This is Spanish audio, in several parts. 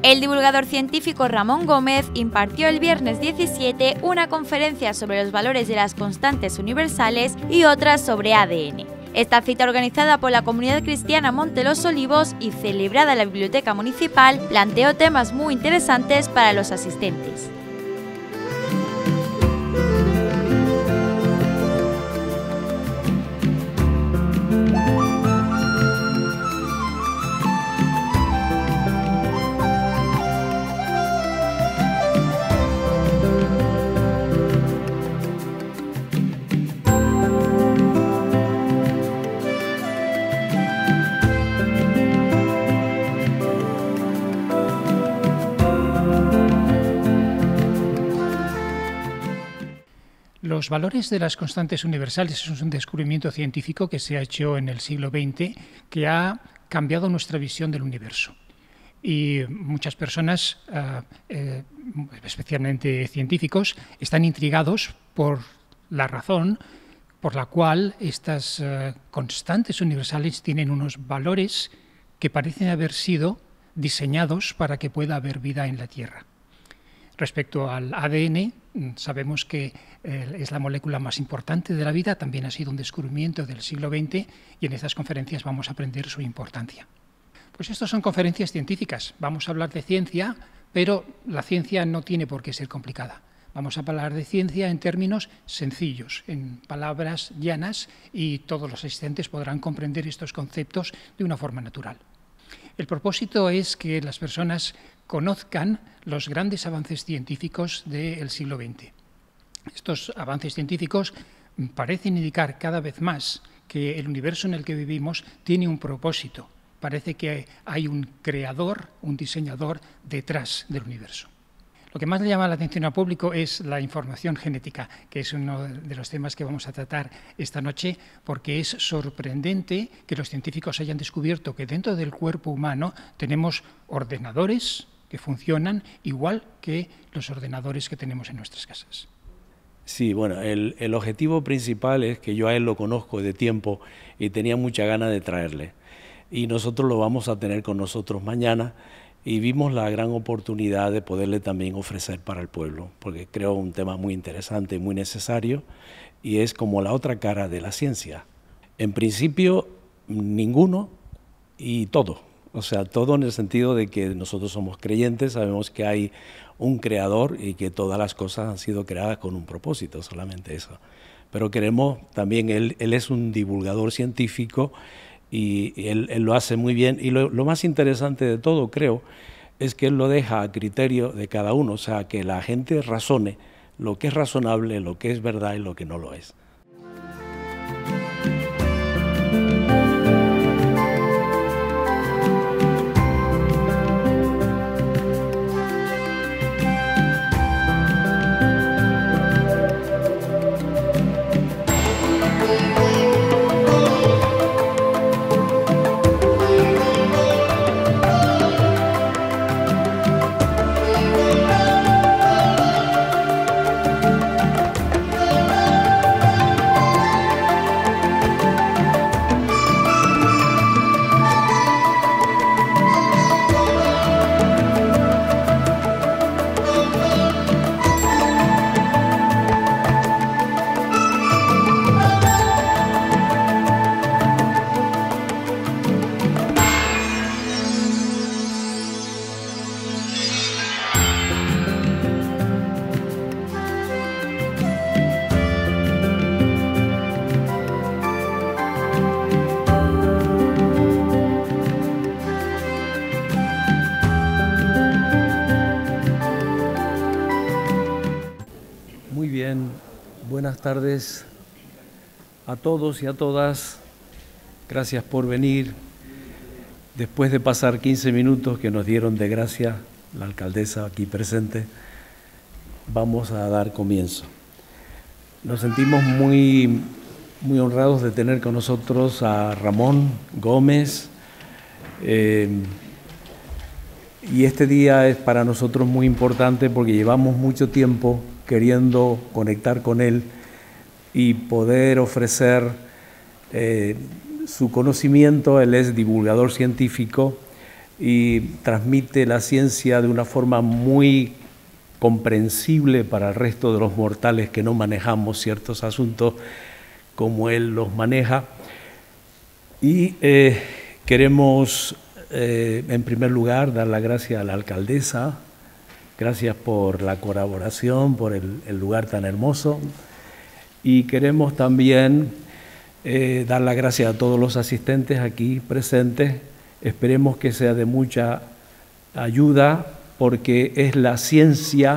El divulgador científico Ramón Gómez impartió el viernes 17 una conferencia sobre los valores de las constantes universales y otras sobre ADN. Esta cita, organizada por la Comunidad Cristiana Monte Los Olivos y celebrada en la Biblioteca Municipal, planteó temas muy interesantes para los asistentes. Los valores de las constantes universales es un descubrimiento científico que se ha hecho en el siglo XX que ha cambiado nuestra visión del universo. Y muchas personas, especialmente científicos, están intrigados por la razón por la cual estas constantes universales tienen unos valores que parecen haber sido diseñados para que pueda haber vida en la Tierra. Respecto al ADN, sabemos que es la molécula más importante de la vida, también ha sido un descubrimiento del siglo XX y en estas conferencias vamos a aprender su importancia. Pues estas son conferencias científicas, vamos a hablar de ciencia, pero la ciencia no tiene por qué ser complicada. Vamos a hablar de ciencia en términos sencillos, en palabras llanas, y todos los asistentes podrán comprender estos conceptos de una forma natural. El propósito es que las personas conozcan los grandes avances científicos del siglo XX. Estos avances científicos parecen indicar cada vez más que el universo en el que vivimos tiene un propósito. Parece que hay un creador, un diseñador detrás del universo. Lo que más le llama la atención al público es la información genética, que es uno de los temas que vamos a tratar esta noche, porque es sorprendente que los científicos hayan descubierto que dentro del cuerpo humano tenemos ordenadores que funcionan igual que los ordenadores que tenemos en nuestras casas. Sí, bueno, el objetivo principal es que yo a él lo conozco de tiempo y tenía mucha ganas de traerle. Y nosotros lo vamos a tener con nosotros mañana. Y vimos la gran oportunidad de poderle también ofrecer para el pueblo, porque creo un tema muy interesante, muy necesario, y es como la otra cara de la ciencia. En principio, ninguno y todo. O sea, todo en el sentido de que nosotros somos creyentes, sabemos que hay un creador y que todas las cosas han sido creadas con un propósito, solamente eso. Pero queremos también, él es un divulgador científico, y él lo hace muy bien, y lo más interesante de todo, creo, es que él lo deja a criterio de cada uno, o sea, que la gente razone lo que es razonable, lo que es verdad y lo que no lo es. Buenas tardes a todos y a todas. Gracias por venir. Después de pasar 15 minutos que nos dieron de gracia la alcaldesa aquí presente, vamos a dar comienzo. Nos sentimos muy honrados de tener con nosotros a Ramón Gómez. Y este día es para nosotros muy importante porque llevamos mucho tiempo queriendo conectar con él y poder ofrecer su conocimiento. Él es divulgador científico y transmite la ciencia de una forma muy comprensible para el resto de los mortales que no manejamos ciertos asuntos como él los maneja. Y queremos, en primer lugar, dar las gracias a la alcaldesa. Gracias por la colaboración, por el lugar tan hermoso. Y queremos también dar las gracias a todos los asistentes aquí presentes. Esperemos que sea de mucha ayuda, porque es la ciencia,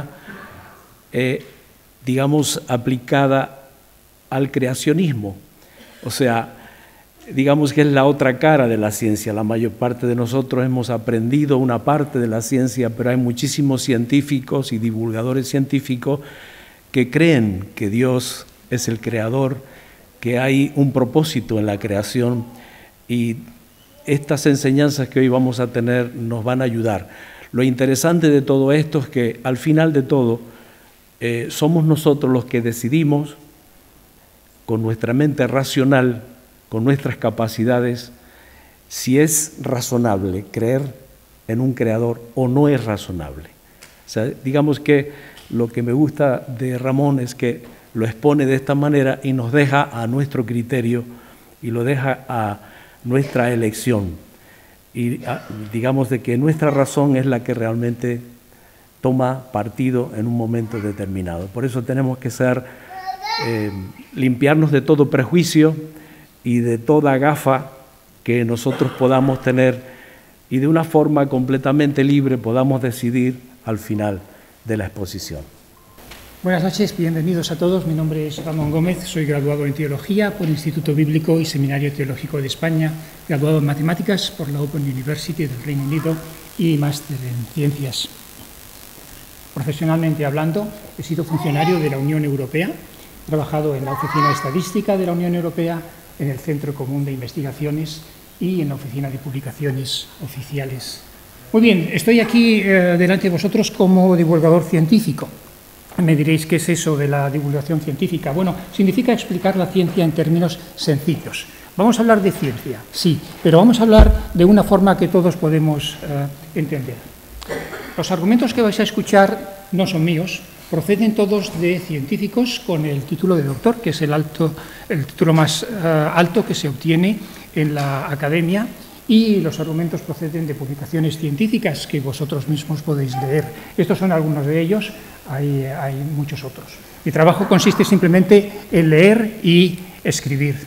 digamos, aplicada al creacionismo. O sea, digamos que es la otra cara de la ciencia. La mayor parte de nosotros hemos aprendido una parte de la ciencia, pero hay muchísimos científicos y divulgadores científicos que creen que Dios es el creador, que hay un propósito en la creación, y estas enseñanzas que hoy vamos a tener nos van a ayudar. Lo interesante de todo esto es que al final de todo somos nosotros los que decidimos con nuestra mente racional, con nuestras capacidades, si es razonable creer en un creador o no es razonable. O sea, digamos que lo que me gusta de Ramón es que lo expone de esta manera y nos deja a nuestro criterio y lo deja a nuestra elección. Y digamos de que nuestra razón es la que realmente toma partido en un momento determinado. Por eso tenemos que limpiarnos de todo prejuicio y de toda gafa que nosotros podamos tener, y de una forma completamente libre podamos decidir al final de la exposición. Buenas noches, bienvenidos a todos. Mi nombre es Ramón Gómez, soy graduado en Teología por el Instituto Bíblico y Seminario Teológico de España, graduado en Matemáticas por la Open University del Reino Unido y máster en Ciencias. Profesionalmente hablando, he sido funcionario de la Unión Europea, he trabajado en la Oficina Estadística de la Unión Europea, en el Centro Común de Investigaciones y en la Oficina de Publicaciones Oficiales. Muy bien, estoy aquí delante de vosotros como divulgador científico. Me diréis, ¿qué es eso de la divulgación científica? Bueno, significa explicar la ciencia en términos sencillos. Vamos a hablar de ciencia, sí, pero vamos a hablar de una forma que todos podemos entender. Los argumentos que vais a escuchar no son míos, proceden todos de científicos con el título de doctor, que es el título más alto que se obtiene en la academia, y los argumentos proceden de publicaciones científicas que vosotros mismos podéis leer. Estos son algunos de ellos, hay muchos otros. Mi trabajo consiste simplemente en leer y escribir.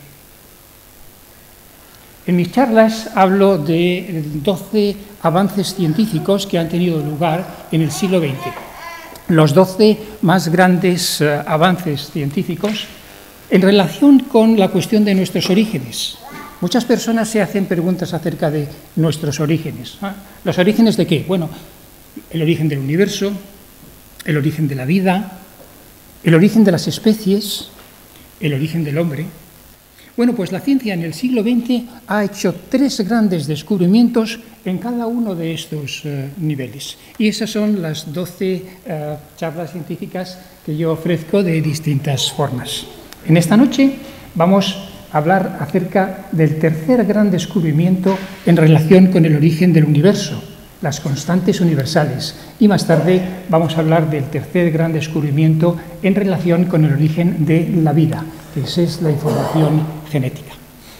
En mis charlas hablo de 12 avances científicos que han tenido lugar en el siglo XX. Los 12 más grandes avances científicos en relación con la cuestión de nuestros orígenes. Muchas personas se hacen preguntas acerca de nuestros orígenes. ¿Los orígenes de qué? Bueno, el origen del universo, el origen de la vida, el origen de las especies, el origen del hombre. Bueno, pues la ciencia en el siglo XX ha hecho 3 grandes descubrimientos en cada uno de estos niveles. Y esas son las 12 charlas científicas que yo ofrezco de distintas formas. En esta noche vamos a hablar acerca del tercer gran descubrimiento en relación con el origen del universo, las constantes universales. Y más tarde vamos a hablar del tercer gran descubrimiento en relación con el origen de la vida, que es la información genética.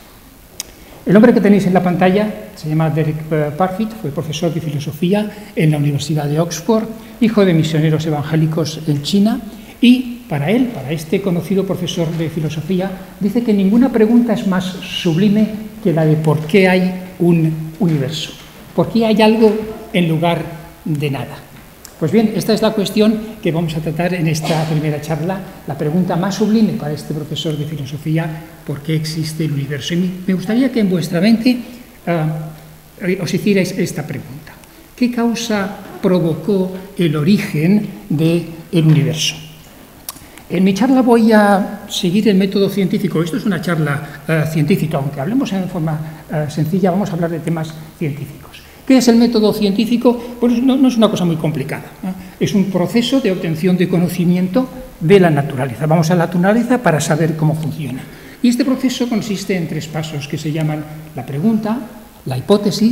El hombre que tenéis en la pantalla se llama Derek Parfit, fue profesor de filosofía en la Universidad de Oxford, hijo de misioneros evangélicos en China, y para él, para este conocido profesor de filosofía, dice que ninguna pregunta es más sublime que la de por qué hay un universo, por qué hay algo en lugar de nada. Pues bien, esta es la cuestión que vamos a tratar en esta primera charla, la pregunta más sublime para este profesor de filosofía: ¿por qué existe el universo? Y me gustaría que en vuestra mente os hicierais esta pregunta: ¿qué causa provocó el origen del universo? En mi charla voy a seguir el método científico. Esto es una charla científica, aunque hablemos en forma sencilla, vamos a hablar de temas científicos. ¿Qué es el método científico? Pues no es una cosa muy complicada, ¿no? Es un proceso de obtención de conocimiento de la naturaleza. Vamos a la naturaleza para saber cómo funciona. Y este proceso consiste en 3 pasos que se llaman la pregunta, la hipótesis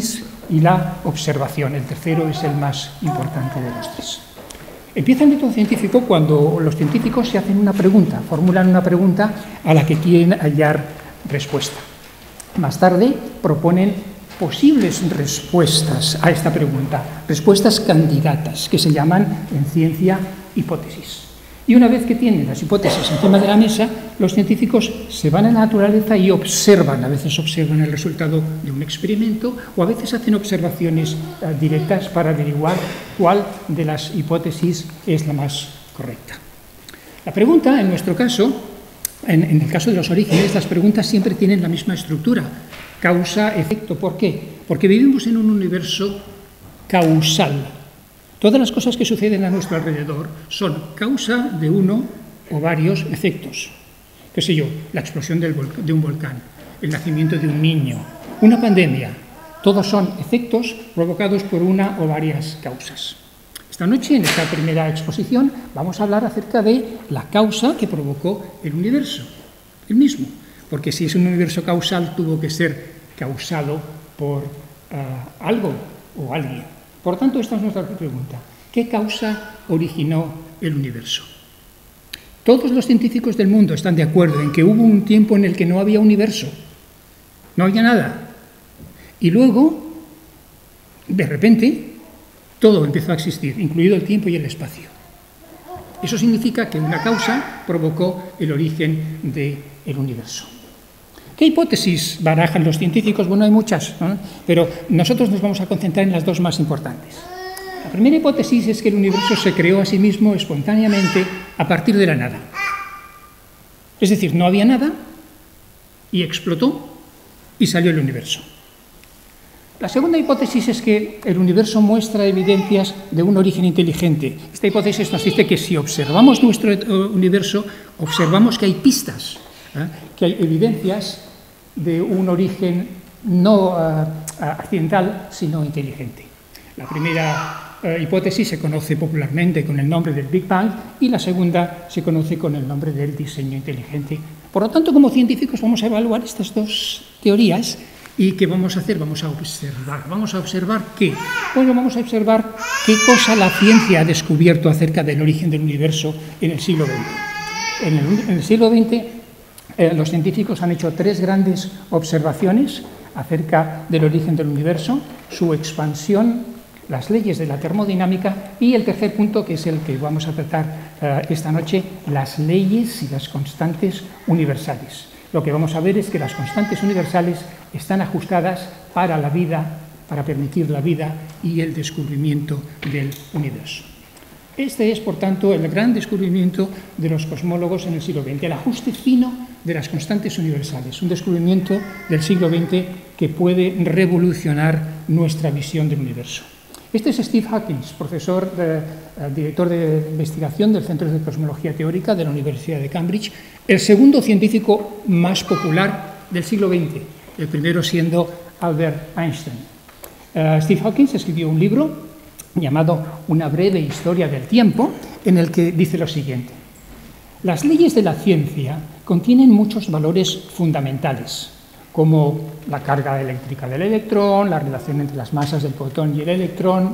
y la observación. El tercero es el más importante de los tres. Empieza el método científico cuando los científicos se hacen una pregunta, formulan una pregunta a la que quieren hallar respuesta. Más tarde proponen posibles respuestas a esta pregunta, respuestas candidatas, que se llaman en ciencia hipótesis. Y una vez que tienen las hipótesis encima de la mesa, los científicos se van a la naturaleza y observan. A veces observan el resultado de un experimento o a veces hacen observaciones directas para averiguar cuál de las hipótesis es la más correcta. La pregunta, en nuestro caso, en el caso de los orígenes, las preguntas siempre tienen la misma estructura. Causa, efecto. ¿Por qué? Porque vivimos en un universo causal. Todas las cosas que suceden a nuestro alrededor son causa de uno o varios efectos. ¿Qué sé yo? La explosión de un volcán, el nacimiento de un niño, una pandemia. Todos son efectos provocados por una o varias causas. Esta noche, en esta primera exposición, vamos a hablar acerca de la causa que provocó el universo, el mismo. Porque si es un universo causal, tuvo que ser causado por algo o alguien. Por tanto, esta es nuestra pregunta. ¿Qué causa originó el universo? Todos los científicos del mundo están de acuerdo en que hubo un tiempo en el que no había universo, no había nada. Y luego, de repente, todo empezó a existir, incluido el tiempo y el espacio. Eso significa que una causa provocó el origen del universo. ¿Qué hipótesis barajan los científicos? Bueno, hay muchas, ¿no? Pero nosotros nos vamos a concentrar en las dos más importantes. La primera hipótesis es que el universo se creó a sí mismo espontáneamente a partir de la nada. Es decir, no había nada y explotó y salió el universo. La segunda hipótesis es que el universo muestra evidencias de un origen inteligente. Esta hipótesis nos dice que si observamos nuestro universo, observamos que hay pistas, que hay evidencias de un origen no accidental, sino inteligente. La primera hipótesis se conoce popularmente con el nombre del Big Bang y la segunda se conoce con el nombre del diseño inteligente. Por lo tanto, como científicos vamos a evaluar estas dos teorías y ¿qué vamos a hacer? Vamos a observar. ¿Vamos a observar qué? Bueno, vamos a observar qué cosa la ciencia ha descubierto acerca del origen del universo en el siglo XX. En el siglo XX los científicos han hecho tres grandes observaciones acerca del origen del universo, su expansión, las leyes de la termodinámica y el tercer punto, que es el que vamos a tratar esta noche, las leyes y las constantes universales. Lo que vamos a ver es que las constantes universales están ajustadas para la vida, para permitir la vida y el descubrimiento del universo. Este es, por tanto, el gran descubrimiento de los cosmólogos en el siglo XX, el ajuste fino de las constantes universales, un descubrimiento del siglo XX que puede revolucionar nuestra visión del universo. Este es Steve Hawkins, profesor, director de investigación del Centro de Cosmología Teórica de la Universidad de Cambridge, el segundo científico más popular del siglo XX, el primero siendo Albert Einstein. Steve Hawkins escribió un libro llamado Una breve historia del tiempo, en el que dice lo siguiente: las leyes de la ciencia contienen muchos valores fundamentales, como la carga eléctrica del electrón, la relación entre las masas del protón y el electrón.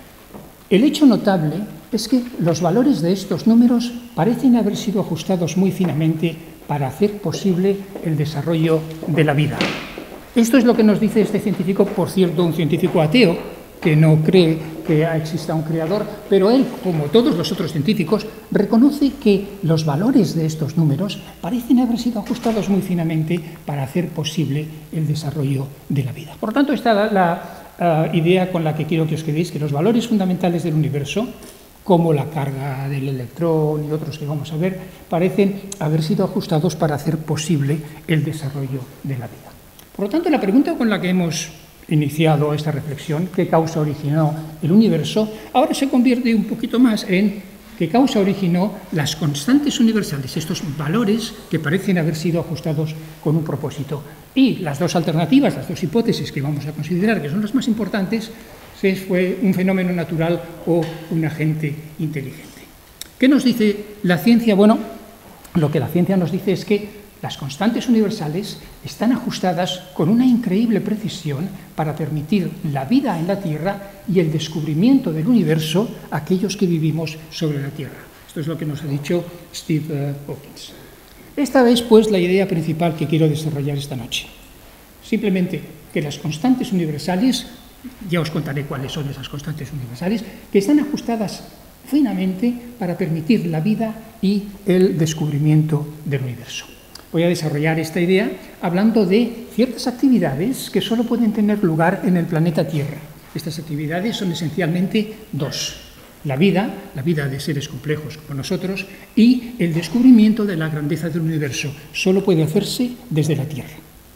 El hecho notable es que los valores de estos números parecen haber sido ajustados muy finamente para hacer posible el desarrollo de la vida. Esto es lo que nos dice este científico, por cierto, un científico ateo, que no cree que exista un creador, pero él, como todos los otros científicos, reconoce que los valores de estos números parecen haber sido ajustados muy finamente para hacer posible el desarrollo de la vida. Por lo tanto, esta es la idea con la que quiero que os quedéis, que los valores fundamentales del universo, como la carga del electrón y otros que vamos a ver, parecen haber sido ajustados para hacer posible el desarrollo de la vida. Por lo tanto, la pregunta con la que hemos iniciado esta reflexión, qué causa originó el universo, ahora se convierte un poquito más en qué causa originó las constantes universales, estos valores que parecen haber sido ajustados con un propósito. Y las dos alternativas, las dos hipótesis que vamos a considerar, que son las más importantes, si fue un fenómeno natural o un agente inteligente. ¿Qué nos dice la ciencia? Bueno, lo que la ciencia nos dice es que las constantes universales están ajustadas con una increíble precisión para permitir la vida en la Tierra y el descubrimiento del universo a aquellos que vivimos sobre la Tierra. Esto es lo que nos ha dicho Steve Hawking. Esta es, pues, la idea principal que quiero desarrollar esta noche. Simplemente que las constantes universales, ya os contaré cuáles son esas constantes universales, que están ajustadas finamente para permitir la vida y el descubrimiento del universo. Voy a desarrollar esta idea hablando de ciertas actividades que solo pueden tener lugar en el planeta Tierra. Estas actividades son esencialmente dos: la vida de seres complejos como nosotros, y el descubrimiento de la grandeza del universo. Solo puede hacerse desde la Tierra.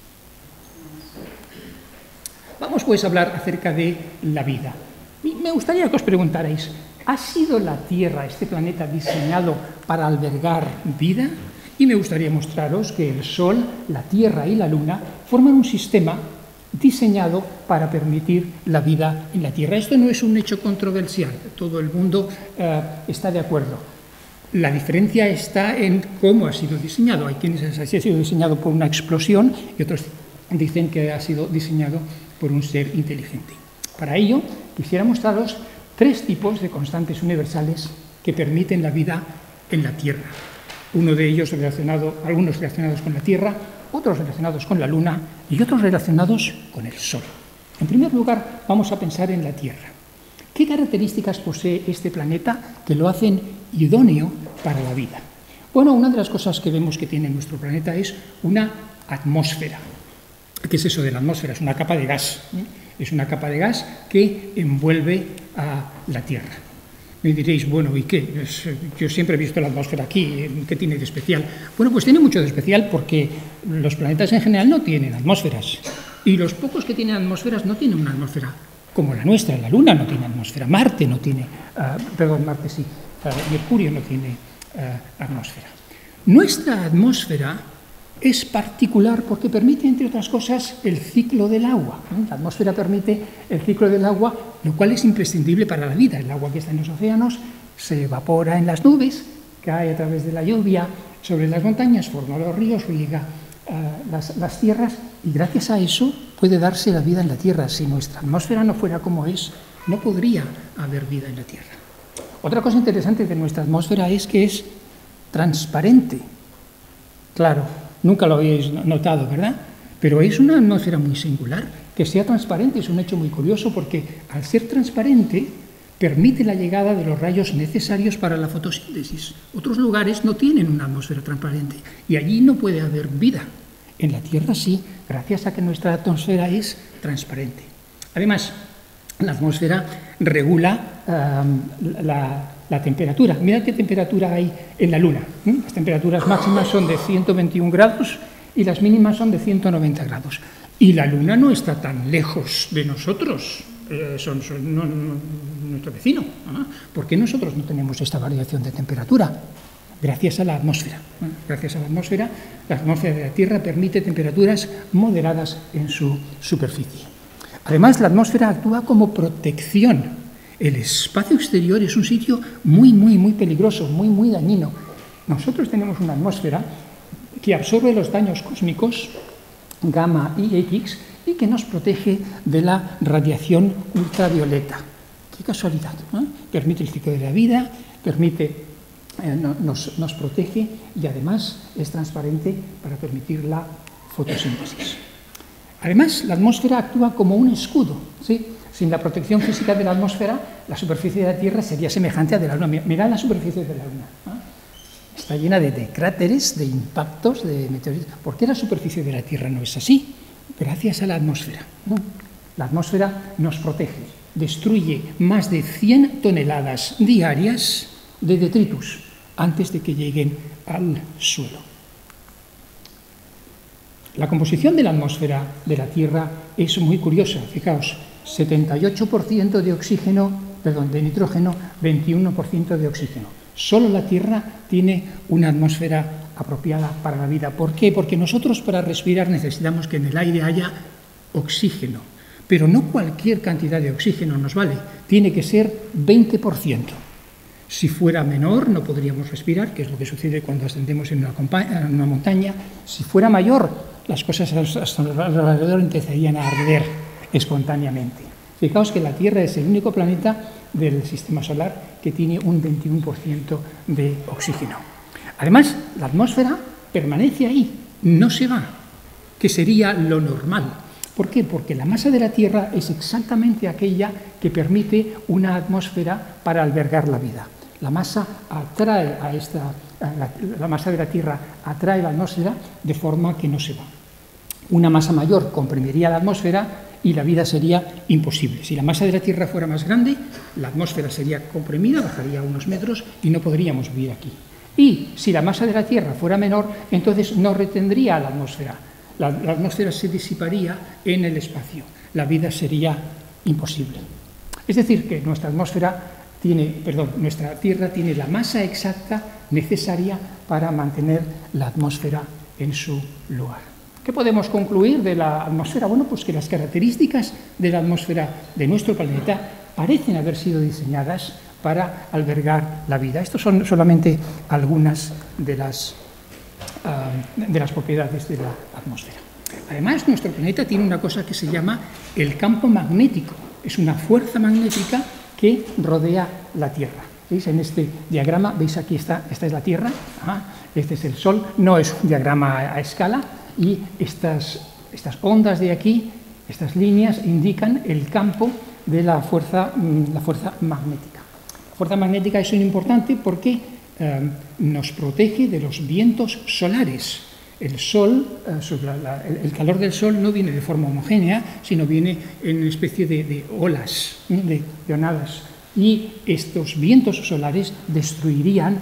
Vamos pues a hablar acerca de la vida. Me gustaría que os preguntarais, ¿ha sido la Tierra, este planeta, diseñado para albergar vida? Y me gustaría mostraros que el Sol, la Tierra y la Luna forman un sistema diseñado para permitir la vida en la Tierra. Esto no es un hecho controversial, todo el mundo está de acuerdo. La diferencia está en cómo ha sido diseñado. Hay quienes dicen que ha sido diseñado por una explosión y otros dicen que ha sido diseñado por un ser inteligente. Para ello, quisiera mostraros tres tipos de constantes universales que permiten la vida en la Tierra. Uno de ellos algunos relacionados con la Tierra, otros relacionados con la Luna y otros relacionados con el Sol. En primer lugar, vamos a pensar en la Tierra. ¿Qué características posee este planeta que lo hacen idóneo para la vida? Bueno, una de las cosas que vemos que tiene nuestro planeta es una atmósfera. ¿Qué es eso de la atmósfera? Es una capa de gas. Es una capa de gas que envuelve a la Tierra. Me diréis, bueno, ¿y qué? Yo siempre he visto la atmósfera aquí, ¿qué tiene de especial? Bueno, pues tiene mucho de especial porque los planetas en general no tienen atmósferas. Y los pocos que tienen atmósferas no tienen una atmósfera como la nuestra. La Luna no tiene atmósfera, Marte no tiene, Mercurio no tiene atmósfera. Nuestra atmósfera es particular porque permite, entre otras cosas, el ciclo del agua. La atmósfera permite el ciclo del agua, lo cual es imprescindible para la vida. El agua que está en los océanos se evapora en las nubes, cae a través de la lluvia sobre las montañas, forma los ríos, riega las tierras, y gracias a eso puede darse la vida en la Tierra. Si nuestra atmósfera no fuera como es, no podría haber vida en la Tierra. Otra cosa interesante de nuestra atmósfera es que es transparente. Claro, nunca lo habéis notado, ¿verdad? Pero es una atmósfera muy singular. Que sea transparente es un hecho muy curioso porque, al ser transparente, permite la llegada de los rayos necesarios para la fotosíntesis. Otros lugares no tienen una atmósfera transparente y allí no puede haber vida. En la Tierra sí, gracias a que nuestra atmósfera es transparente. Además, la atmósfera regula la temperatura. Mirad qué temperatura hay en la Luna. Las temperaturas máximas son de 121 grados y las mínimas son de 190 grados. Y la Luna no está tan lejos de nosotros, son nuestro vecino. ¿Por qué nosotros no tenemos esta variación de temperatura? Gracias a la atmósfera. Gracias a la atmósfera de la Tierra permite temperaturas moderadas en su superficie. Además, la atmósfera actúa como protección. El espacio exterior es un sitio muy peligroso, muy dañino. Nosotros tenemos una atmósfera que absorbe los daños cósmicos, gamma y X, y que nos protege de la radiación ultravioleta. ¡Qué casualidad! Permite el ciclo de la vida, nos protege y además es transparente para permitir la fotosíntesis. Además, la atmósfera actúa como un escudo, ¿sí? Sin la protección física de la atmósfera, la superficie de la Tierra sería semejante a la de la Luna. Mirad la superficie de la Luna. Está llena de cráteres, de impactos, de meteoritos. ¿Por qué la superficie de la Tierra no es así? Gracias a la atmósfera. La atmósfera nos protege, destruye más de 100 toneladas diarias de detritus antes de que lleguen al suelo. La composición de la atmósfera de la Tierra es muy curiosa. Fijaos, 78% de nitrógeno, 21% de oxígeno. Solo la Tierra tiene una atmósfera apropiada para la vida. ¿Por qué? Porque nosotros para respirar necesitamos que en el aire haya oxígeno. Pero no cualquier cantidad de oxígeno nos vale. Tiene que ser 20%. Si fuera menor, no podríamos respirar, que es lo que sucede cuando ascendemos en una montaña. Si fuera mayor, las cosas a nuestro alrededor empezarían a arder espontáneamente. Fijaos que la Tierra es el único planeta del sistema solar que tiene un 21% de oxígeno. Además, la atmósfera permanece ahí, no se va, que sería lo normal. ¿Por qué? Porque la masa de la Tierra es exactamente aquella que permite una atmósfera para albergar la vida. La masa atrae la masa de la Tierra atrae la atmósfera de forma que no se va. Una masa mayor comprimiría la atmósfera y la vida sería imposible. Si la masa de la Tierra fuera más grande, la atmósfera sería comprimida, bajaría unos metros y no podríamos vivir aquí. Y si la masa de la Tierra fuera menor, entonces no retendría la atmósfera. La atmósfera se disiparía en el espacio. La vida sería imposible. Es decir, que nuestra Tierra tiene la masa exacta necesaria para mantener la atmósfera en su lugar. ¿Qué podemos concluir de la atmósfera? Bueno, pues que las características de la atmósfera de nuestro planeta parecen haber sido diseñadas para albergar la vida. Estas son solamente algunas de las propiedades de la atmósfera. Además, nuestro planeta tiene una cosa que se llama el campo magnético. Es una fuerza magnética que rodea la Tierra. ¿Veis? En este diagrama, veis aquí esta es la Tierra, este es el Sol, no es un diagrama a escala, y estas ondas de aquí, estas líneas, indican el campo de la fuerza magnética. La fuerza magnética es muy importante porque nos protege de los vientos solares. El Sol, el calor del Sol no viene de forma homogénea, sino viene en una especie de olas, de onadas. Y estos vientos solares destruirían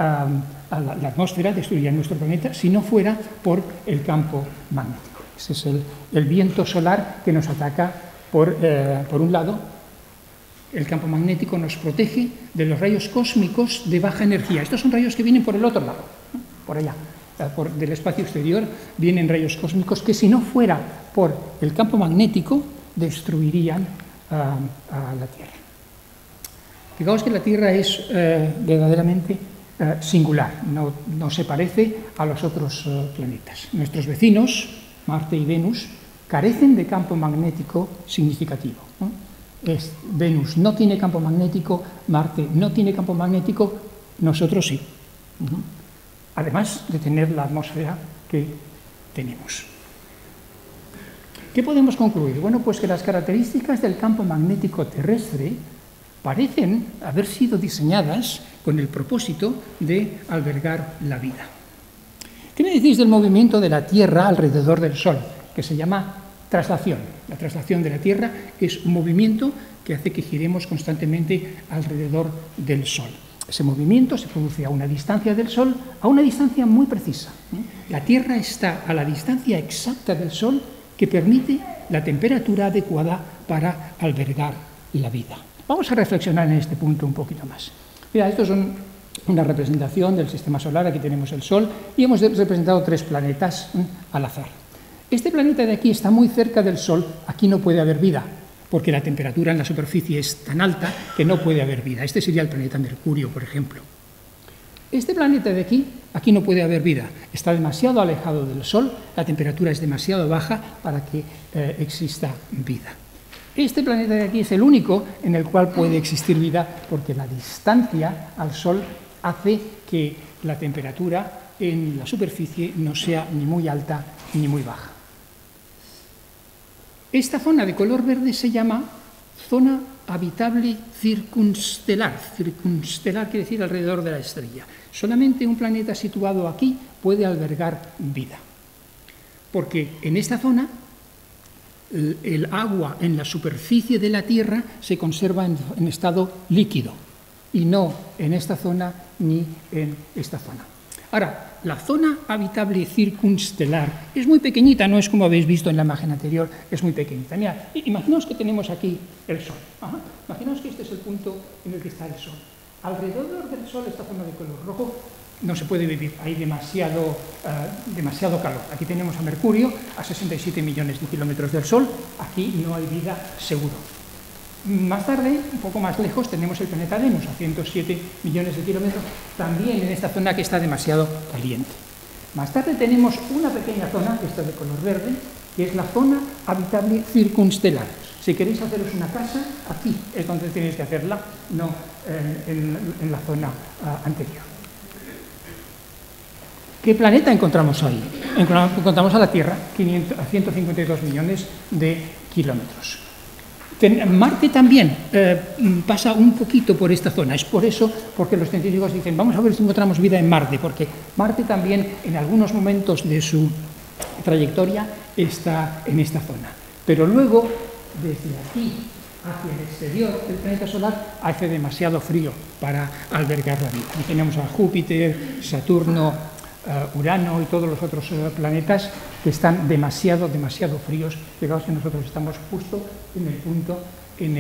la atmósfera, destruirían nuestro planeta, si no fuera por el campo magnético. Ese es el viento solar que nos ataca por un lado. El campo magnético nos protege de los rayos cósmicos de baja energía. Estos son rayos que vienen por el otro lado, ¿no? Por allá, del espacio exterior, vienen rayos cósmicos que, si no fuera por el campo magnético, destruirían a la Tierra. Fijaos que la Tierra es verdaderamente singular, no se parece a los otros planetas. Nuestros vecinos, Marte y Venus, carecen de campo magnético significativo, ¿no? Venus no tiene campo magnético, Marte no tiene campo magnético, nosotros sí. Además de tener la atmósfera que tenemos. ¿Qué podemos concluir? Bueno, pues que las características del campo magnético terrestre parecen haber sido diseñadas con el propósito de albergar la vida. ¿Qué me decís del movimiento de la Tierra alrededor del Sol, que se llama traslación? La traslación de la Tierra es un movimiento que hace que giremos constantemente alrededor del Sol. Ese movimiento se produce a una distancia del Sol, a una distancia muy precisa. La Tierra está a la distancia exacta del Sol que permite la temperatura adecuada para albergar la vida. Vamos a reflexionar en este punto un poquito más. Mira, esto es una representación del sistema solar. Aquí tenemos el Sol y hemos representado 3 planetas al azar. Este planeta de aquí está muy cerca del Sol, aquí no puede haber vida, porque la temperatura en la superficie es tan alta que no puede haber vida. Este sería el planeta Mercurio, por ejemplo. Este planeta de aquí no puede haber vida, está demasiado alejado del Sol, la temperatura es demasiado baja para que exista vida. Este planeta de aquí es el único en el cual puede existir vida porque la distancia al Sol hace que la temperatura en la superficie no sea ni muy alta ni muy baja. Esta zona de color verde se llama zona habitable circunstelar. Circunstelar quiere decir alrededor de la estrella. Solamente un planeta situado aquí puede albergar vida. Porque en esta zona el agua en la superficie de la Tierra se conserva en estado líquido y no en esta zona ni en esta zona. Ahora, la zona habitable circunstelar es muy pequeñita, no es como habéis visto en la imagen anterior, es muy pequeñita. Mira, imaginaos que tenemos aquí el Sol. Imaginaos que este es el punto en el que está el Sol. Alrededor del Sol, esta zona de color rojo, no se puede vivir, hay demasiado calor. Aquí tenemos a Mercurio, a 67 millones de kilómetros del Sol, aquí no hay vida seguro. Más tarde, un poco más lejos, tenemos el planeta Venus, a 107 millones de kilómetros, también en esta zona que está demasiado caliente. Más tarde tenemos una pequeña zona, esta de color verde, que es la zona habitable circunstelar. Si queréis haceros una casa, aquí es donde tenéis que hacerla, no en la zona anterior. ¿Qué planeta encontramos ahí? Encontramos a la Tierra, a 152 millones de kilómetros. Marte también pasa un poquito por esta zona. Es por eso porque los científicos dicen, vamos a ver si encontramos vida en Marte, porque Marte también en algunos momentos de su trayectoria está en esta zona. Pero luego, desde aquí hacia el exterior del planeta solar, hace demasiado frío para albergar la vida. Y tenemos a Júpiter, Saturno, Urano y todos los otros planetas que están demasiado fríos. Fijaos que nosotros estamos justo en el punto en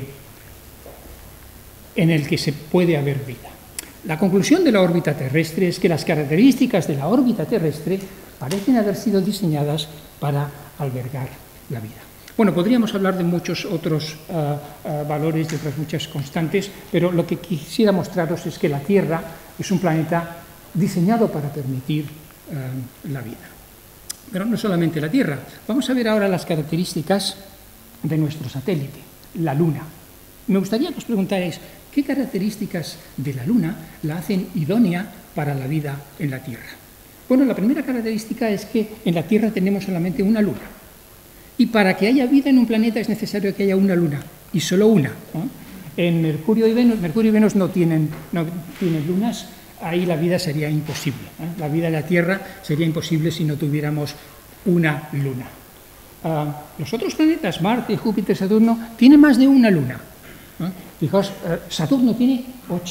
el que se puede haber vida. La conclusión de la órbita terrestre es que las características de la órbita terrestre parecen haber sido diseñadas para albergar la vida. Bueno, podríamos hablar de muchos otros valores, de otras muchas constantes, pero lo que quisiera mostraros es que la Tierra es un planeta diseñado para permitir la vida. Pero no solamente la Tierra. Vamos a ver ahora las características de nuestro satélite, la Luna. Me gustaría que os preguntarais qué características de la Luna la hacen idónea para la vida en la Tierra. Bueno, la primera característica es que en la Tierra tenemos solamente una Luna. Y para que haya vida en un planeta es necesario que haya una Luna, y solo una, ¿no? En Mercurio y Venus no tienen lunas. Ahí la vida sería imposible. La vida en la Tierra sería imposible si no tuviéramos una luna. Los otros planetas, Marte, Júpiter, Saturno, tienen más de una luna. Fijaos, Saturno tiene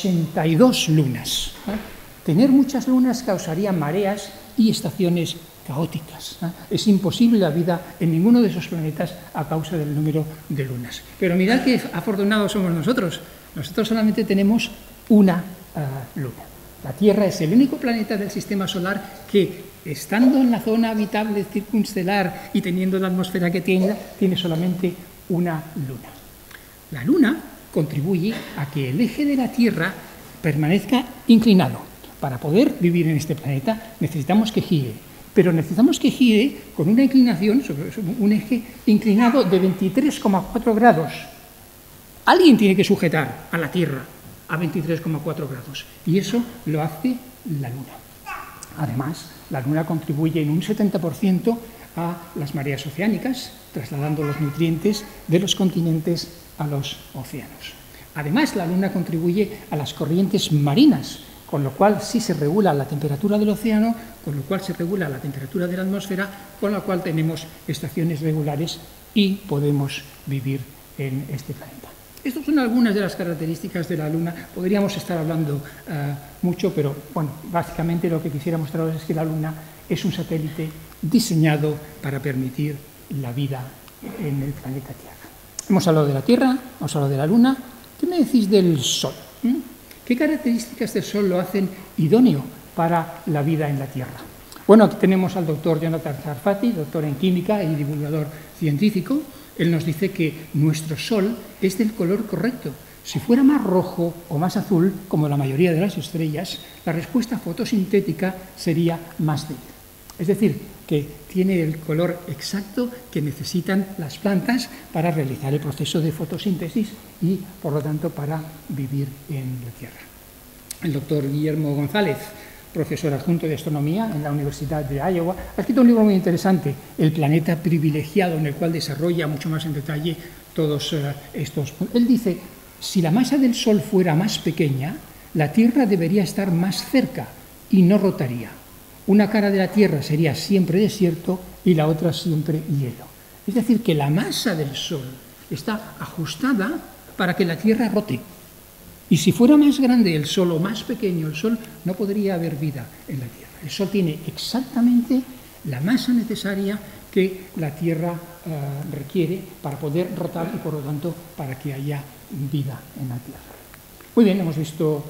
82 lunas. Tener muchas lunas causaría mareas y estaciones caóticas. Es imposible la vida en ninguno de esos planetas a causa del número de lunas. Pero mirad qué afortunados somos nosotros. Nosotros solamente tenemos una luna. La Tierra es el único planeta del Sistema Solar que, estando en la zona habitable circunstelar y teniendo la atmósfera que tiene solamente una luna. La Luna contribuye a que el eje de la Tierra permanezca inclinado. Para poder vivir en este planeta necesitamos que gire, pero necesitamos que gire con una inclinación, sobre un eje inclinado de 23,4 grados. Alguien tiene que sujetar a la Tierra a 23,4 grados. Y eso lo hace la Luna. Además, la Luna contribuye en un 70% a las mareas oceánicas, trasladando los nutrientes de los continentes a los océanos. Además, la Luna contribuye a las corrientes marinas, con lo cual sí se regula la temperatura del océano, con lo cual se regula la temperatura de la atmósfera, con lo cual tenemos estaciones regulares y podemos vivir en este planeta. Estas son algunas de las características de la Luna. Podríamos estar hablando mucho, pero bueno, básicamente lo que quisiera mostraros es que la Luna es un satélite diseñado para permitir la vida en el planeta Tierra. Hemos hablado de la Tierra, hemos hablado de la Luna. ¿Qué me decís del Sol? ¿Qué características del Sol lo hacen idóneo para la vida en la Tierra? Bueno, aquí tenemos al doctor Jonathan Sarfati, doctor en química y divulgador científico. Él nos dice que nuestro Sol es del color correcto. Si fuera más rojo o más azul, como la mayoría de las estrellas, la respuesta fotosintética sería más débil. Es decir, que tiene el color exacto que necesitan las plantas para realizar el proceso de fotosíntesis y, por lo tanto, para vivir en la Tierra. El doctor Guillermo González, profesor adjunto de astronomía en la Universidad de Iowa, ha escrito un libro muy interesante, El planeta privilegiado, en el cual desarrolla mucho más en detalle todos estos puntos. Él dice, si la masa del Sol fuera más pequeña, la Tierra debería estar más cerca y no rotaría. Una cara de la Tierra sería siempre desierto y la otra siempre hielo. Es decir, que la masa del Sol está ajustada para que la Tierra rote. Y si fuera más grande el Sol o más pequeño el Sol, no podría haber vida en la Tierra. El Sol tiene exactamente la masa necesaria que la Tierra requiere para poder rotar y, por lo tanto, para que haya vida en la Tierra. Muy bien, hemos visto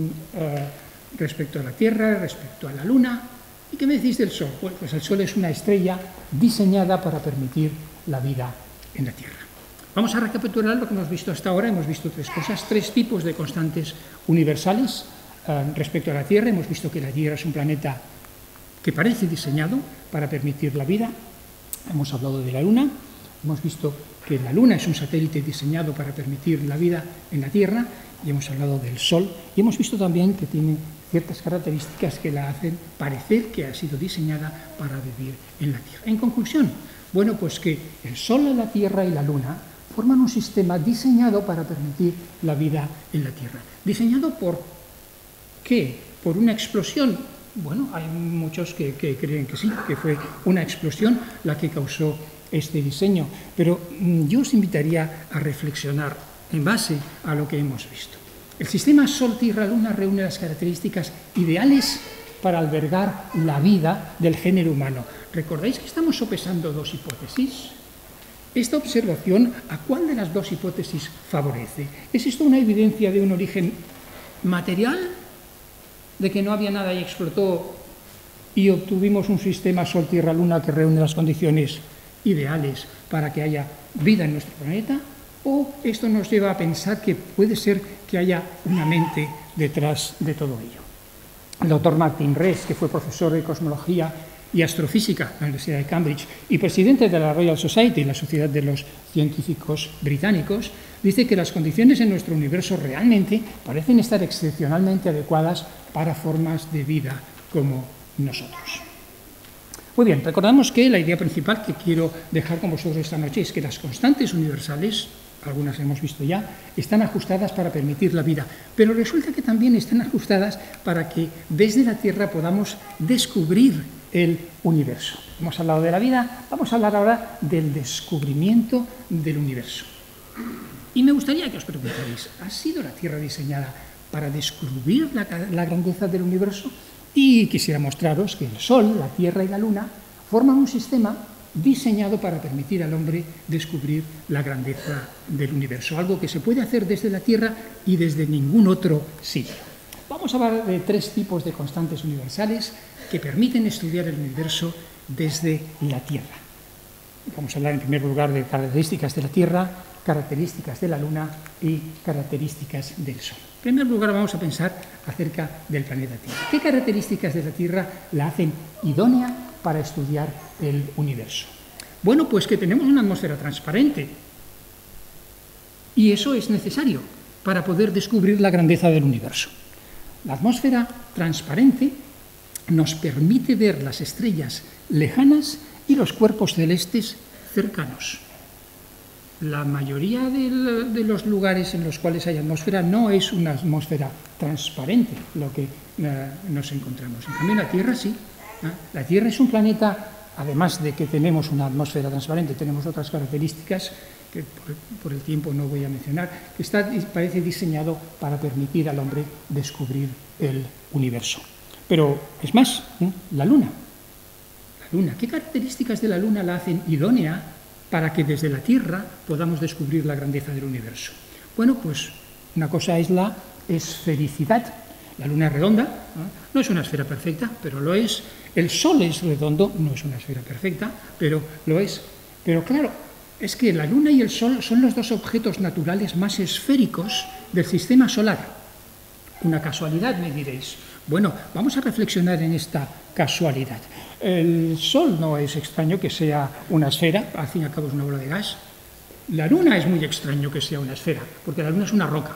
respecto a la Tierra, respecto a la Luna. ¿Y qué me decís del Sol? Bueno, pues el Sol es una estrella diseñada para permitir la vida en la Tierra. Vamos a recapitular lo que hemos visto hasta ahora. Hemos visto tres cosas, tres tipos de constantes universales respecto a la Tierra. Hemos visto que la Tierra es un planeta que parece diseñado para permitir la vida. Hemos hablado de la Luna. Hemos visto que la Luna es un satélite diseñado para permitir la vida en la Tierra. Y hemos hablado del Sol. Y hemos visto también que tiene ciertas características que la hacen parecer que ha sido diseñada para vivir en la Tierra. En conclusión, bueno, pues que el Sol, la Tierra y la Luna forman un sistema diseñado para permitir la vida en la Tierra. ¿Diseñado por qué? ¿Por una explosión? Bueno, hay muchos que creen que sí, que fue una explosión la que causó este diseño, pero yo os invitaría a reflexionar en base a lo que hemos visto. El sistema Sol-Tierra-Luna reúne las características ideales para albergar la vida del género humano. ¿Recordáis que estamos sopesando dos hipótesis? Esta observación, ¿a cuál de las dos hipótesis favorece? ¿Es esto una evidencia de un origen material? ¿De que no había nada y explotó y obtuvimos un sistema Sol-Tierra-Luna que reúne las condiciones ideales para que haya vida en nuestro planeta? ¿O esto nos lleva a pensar que puede ser que haya una mente detrás de todo ello? El doctor Martin Rees, que fue profesor de cosmología y astrofísica en la Universidad de Cambridge y presidente de la Royal Society, la Sociedad de los Científicos Británicos, dice que las condiciones en nuestro universo realmente parecen estar excepcionalmente adecuadas para formas de vida como nosotros. Muy bien, recordamos que la idea principal que quiero dejar con vosotros esta noche es que las constantes universales, algunas hemos visto ya, están ajustadas para permitir la vida, pero resulta que también están ajustadas para que desde la Tierra podamos descubrir el universo. Hemos hablado de la vida, vamos a hablar ahora del descubrimiento del universo. Y me gustaría que os preguntarais, ¿ha sido la Tierra diseñada para descubrir la grandeza del universo? Y quisiera mostraros que el Sol, la Tierra y la Luna forman un sistema diseñado para permitir al hombre descubrir la grandeza del universo, algo que se puede hacer desde la Tierra y desde ningún otro sitio. Vamos a hablar de tres tipos de constantes universales que permiten estudiar el universo desde la Tierra. Vamos a hablar en primer lugar de características de la Tierra, características de la Luna y características del Sol. En primer lugar vamos a pensar acerca del planeta Tierra. ¿Qué características de la Tierra la hacen idónea para estudiar el universo? Bueno, pues que tenemos una atmósfera transparente y eso es necesario para poder descubrir la grandeza del universo. La atmósfera transparente nos permite ver las estrellas lejanas y los cuerpos celestes cercanos. La mayoría de los lugares en los cuales hay atmósfera no es una atmósfera transparente lo que nos encontramos. En cambio, la Tierra sí. La Tierra es un planeta, además de que tenemos una atmósfera transparente, tenemos otras características que por el tiempo no voy a mencionar, que parece diseñado para permitir al hombre descubrir el universo. Pero es más, la Luna. La Luna. ¿Qué características de la Luna la hacen idónea para que desde la Tierra podamos descubrir la grandeza del universo? Bueno, pues una cosa es la esfericidad. La Luna es redonda, no es una esfera perfecta, pero lo es. El Sol es redondo, no es una esfera perfecta, pero lo es. Pero claro, es que la Luna y el Sol son los dos objetos naturales más esféricos del sistema solar. Una casualidad, me diréis. Bueno, vamos a reflexionar en esta casualidad. El Sol no es extraño que sea una esfera, al fin y al cabo es una bola de gas. La Luna es muy extraño que sea una esfera, porque la Luna es una roca.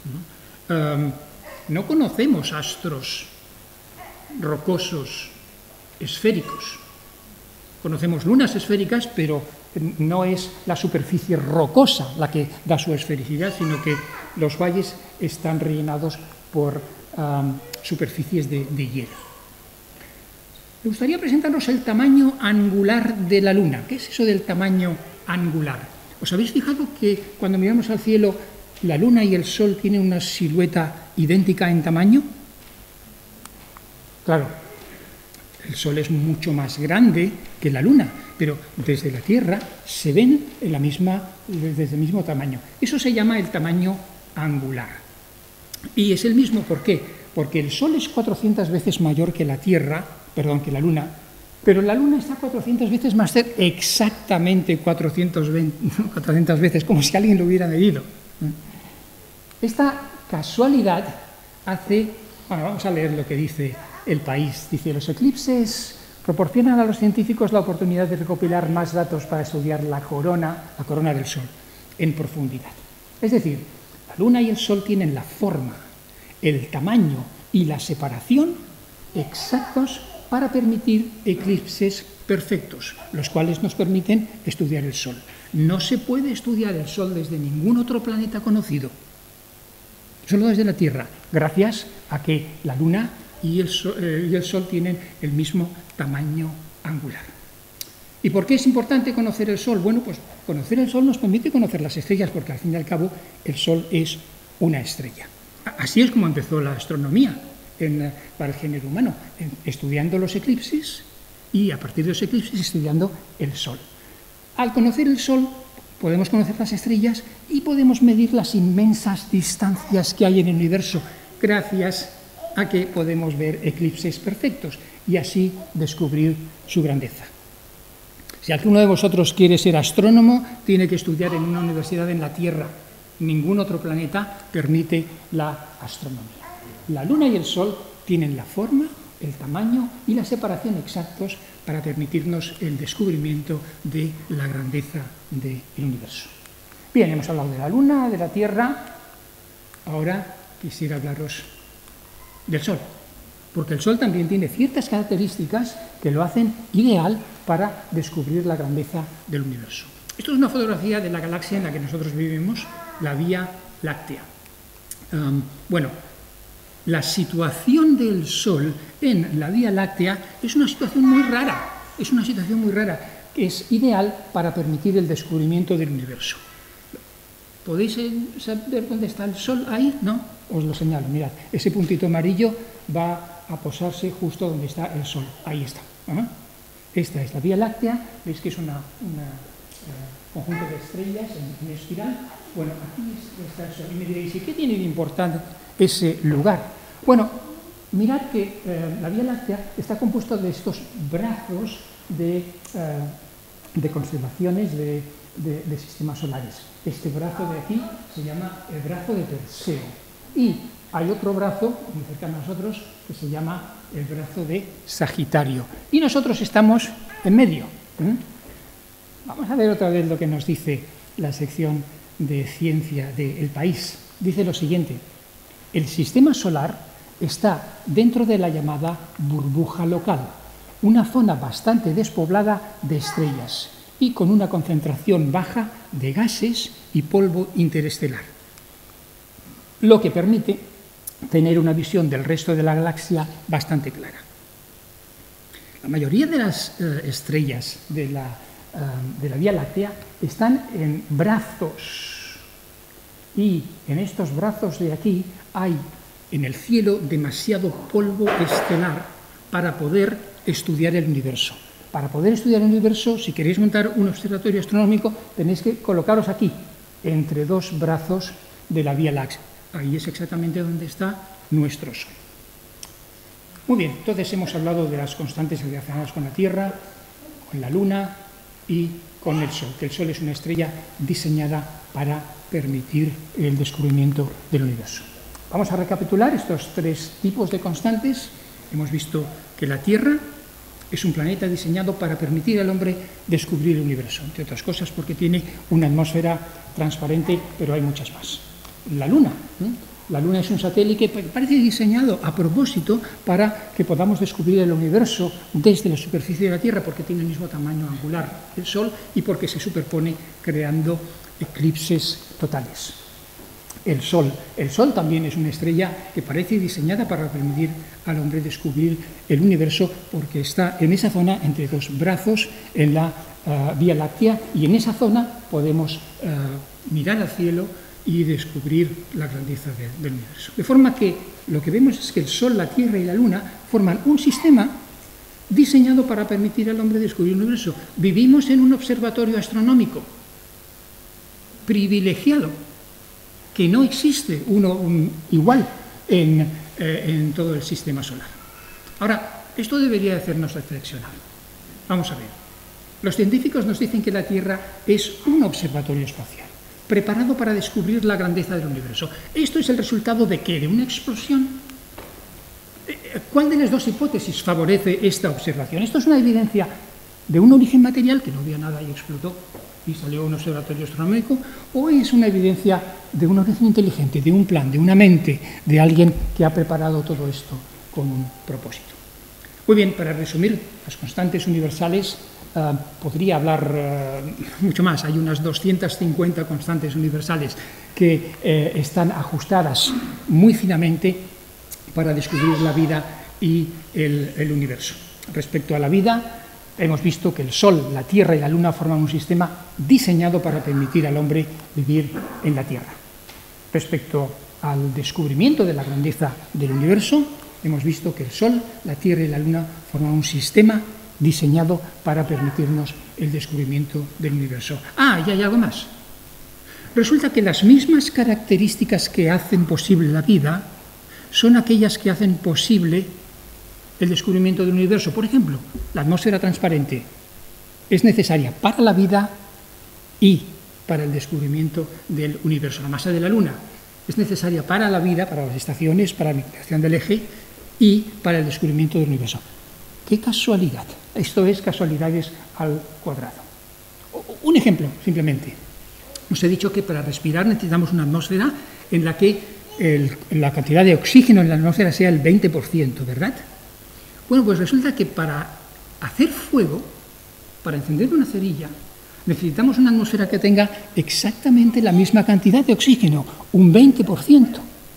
No conocemos astros rocosos esféricos. Conocemos lunas esféricas, pero no es la superficie rocosa la que da su esfericidad, sino que los valles están rellenados por superficies de hielo. Me gustaría presentaros el tamaño angular de la Luna. ¿Qué es eso del tamaño angular? ¿Os habéis fijado que cuando miramos al cielo la Luna y el Sol tienen una silueta idéntica en tamaño? Claro, el Sol es mucho más grande que la Luna, pero desde la Tierra se ven desde el mismo tamaño. Eso se llama el tamaño angular. Y es el mismo, ¿por qué? Porque el Sol es 400 veces mayor que la Luna, Pero la Luna está 400 veces más cerca, exactamente 400 veces, como si alguien lo hubiera medido. Esta casualidad hace... Bueno, vamos a leer lo que dice El País. Dice, los eclipses proporcionan a los científicos la oportunidad de recopilar más datos para estudiar la corona del Sol en profundidad. Es decir, la Luna y el Sol tienen la forma, el tamaño y la separación exactos para permitir eclipses perfectos, los cuales nos permiten estudiar el Sol. No se puede estudiar el Sol desde ningún otro planeta conocido, solo desde la Tierra, gracias a que la Luna y el Sol tienen el mismo tamaño angular. ¿Y por qué es importante conocer el Sol? Bueno, pues conocer el Sol nos permite conocer las estrellas, porque al fin y al cabo el Sol es una estrella. Así es como empezó la astronomía para el género humano, estudiando los eclipses y a partir de los eclipses estudiando el Sol. Al conocer el Sol podemos conocer las estrellas y podemos medir las inmensas distancias que hay en el universo, gracias a que podemos ver eclipses perfectos y así descubrir su grandeza. Si alguno de vosotros quiere ser astrónomo, tiene que estudiar en una universidad en la Tierra. Ningún otro planeta permite la astronomía. La Luna y el Sol tienen la forma, el tamaño y la separación exactos para permitirnos el descubrimiento de la grandeza del universo. Bien, hemos hablado de la Luna, de la Tierra. Ahora quisiera hablaros del Sol, porque el Sol también tiene ciertas características que lo hacen ideal para descubrir la grandeza del universo. Esto es una fotografía de la galaxia en la que nosotros vivimos, la Vía Láctea. La situación del Sol en la Vía Láctea es una situación muy rara, que es ideal para permitir el descubrimiento del universo. ¿Podéis saber dónde está el Sol ahí? ¿No? Os lo señalo, mirad, ese puntito amarillo va a posarse justo donde está el Sol, ahí está. Esta es la Vía Láctea, veis que es un conjunto de estrellas en espiral. Bueno, aquí está el Sol. Y me diréis, ¿y qué tiene de importante ese lugar? Bueno, mirad que la Vía Láctea está compuesta de estos brazos de constelaciones de sistemas solares. Este brazo de aquí se llama el brazo de Perseo. Y hay otro brazo, muy cercano a nosotros, que se llama el brazo de Sagitario. Y nosotros estamos en medio. Vamos a ver otra vez lo que nos dice la sección de ciencia del País. Dice lo siguiente: el sistema solar está dentro de la llamada burbuja local, una zona bastante despoblada de estrellas y con una concentración baja de gases y polvo interestelar, lo que permite tener una visión del resto de la galaxia bastante clara. La mayoría de las estrellas de la Vía Láctea están en brazos, y en estos brazos de aquí hay en el cielo demasiado polvo estelar para poder estudiar el universo. Para poder estudiar el universo, si queréis montar un observatorio astronómico, tenéis que colocaros aquí, entre dos brazos de la Vía Láctea. Ahí es exactamente donde está nuestro Sol. Muy bien, entonces hemos hablado de las constantes relacionadas con la Tierra, con la Luna y con el Sol, que el Sol es una estrella diseñada para permitir el descubrimiento del universo. Vamos a recapitular estos tres tipos de constantes. Hemos visto que la Tierra es un planeta diseñado para permitir al hombre descubrir el universo, entre otras cosas porque tiene una atmósfera transparente, pero hay muchas más. La Luna es un satélite que parece diseñado a propósito para que podamos descubrir el universo desde la superficie de la Tierra, porque tiene el mismo tamaño angular que el Sol y porque se superpone creando eclipses totales. El Sol también es una estrella que parece diseñada para permitir al hombre descubrir el universo, porque está en esa zona entre dos brazos en la Vía Láctea, y en esa zona podemos mirar al cielo y descubrir la grandeza del universo. De forma que lo que vemos es que el Sol, la Tierra y la Luna forman un sistema diseñado para permitir al hombre descubrir el universo. Vivimos en un observatorio astronómico privilegiado, que no existe uno igual en todo el sistema solar. Ahora, esto debería hacernos reflexionar. Vamos a ver. Los científicos nos dicen que la Tierra es un observatorio espacial, preparado para descubrir la grandeza del universo. ¿Esto es el resultado de qué? ¿De una explosión? ¿Cuál de las dos hipótesis favorece esta observación? ¿Esto es una evidencia de un origen material, que no había nada y explotó y salió un observatorio astronómico, o es una evidencia de un origen inteligente, de un plan, de una mente, de alguien que ha preparado todo esto con un propósito? Muy bien, para resumir, las constantes universales, podría hablar mucho más. Hay unas 250 constantes universales que están ajustadas muy finamente para descubrir la vida y el universo. Respecto a la vida, hemos visto que el Sol, la Tierra y la Luna forman un sistema diseñado para permitir al hombre vivir en la Tierra. Respecto al descubrimiento de la grandeza del universo, hemos visto que el Sol, la Tierra y la Luna forman un sistema diseñado para permitirnos el descubrimiento del universo. Ah, y hay algo más. Resulta que las mismas características que hacen posible la vida son aquellas que hacen posible el descubrimiento del universo. Por ejemplo, la atmósfera transparente es necesaria para la vida y para el descubrimiento del universo. La masa de la Luna es necesaria para la vida, para las estaciones, para la inclinación del eje y para el descubrimiento del universo. ¡Qué casualidad! Esto es casualidades al cuadrado. Un ejemplo, simplemente. Os he dicho que para respirar necesitamos una atmósfera en la que la cantidad de oxígeno en la atmósfera sea el 20%, ¿verdad? Bueno, pues resulta que para hacer fuego, para encender una cerilla, necesitamos una atmósfera que tenga exactamente la misma cantidad de oxígeno, un 20%.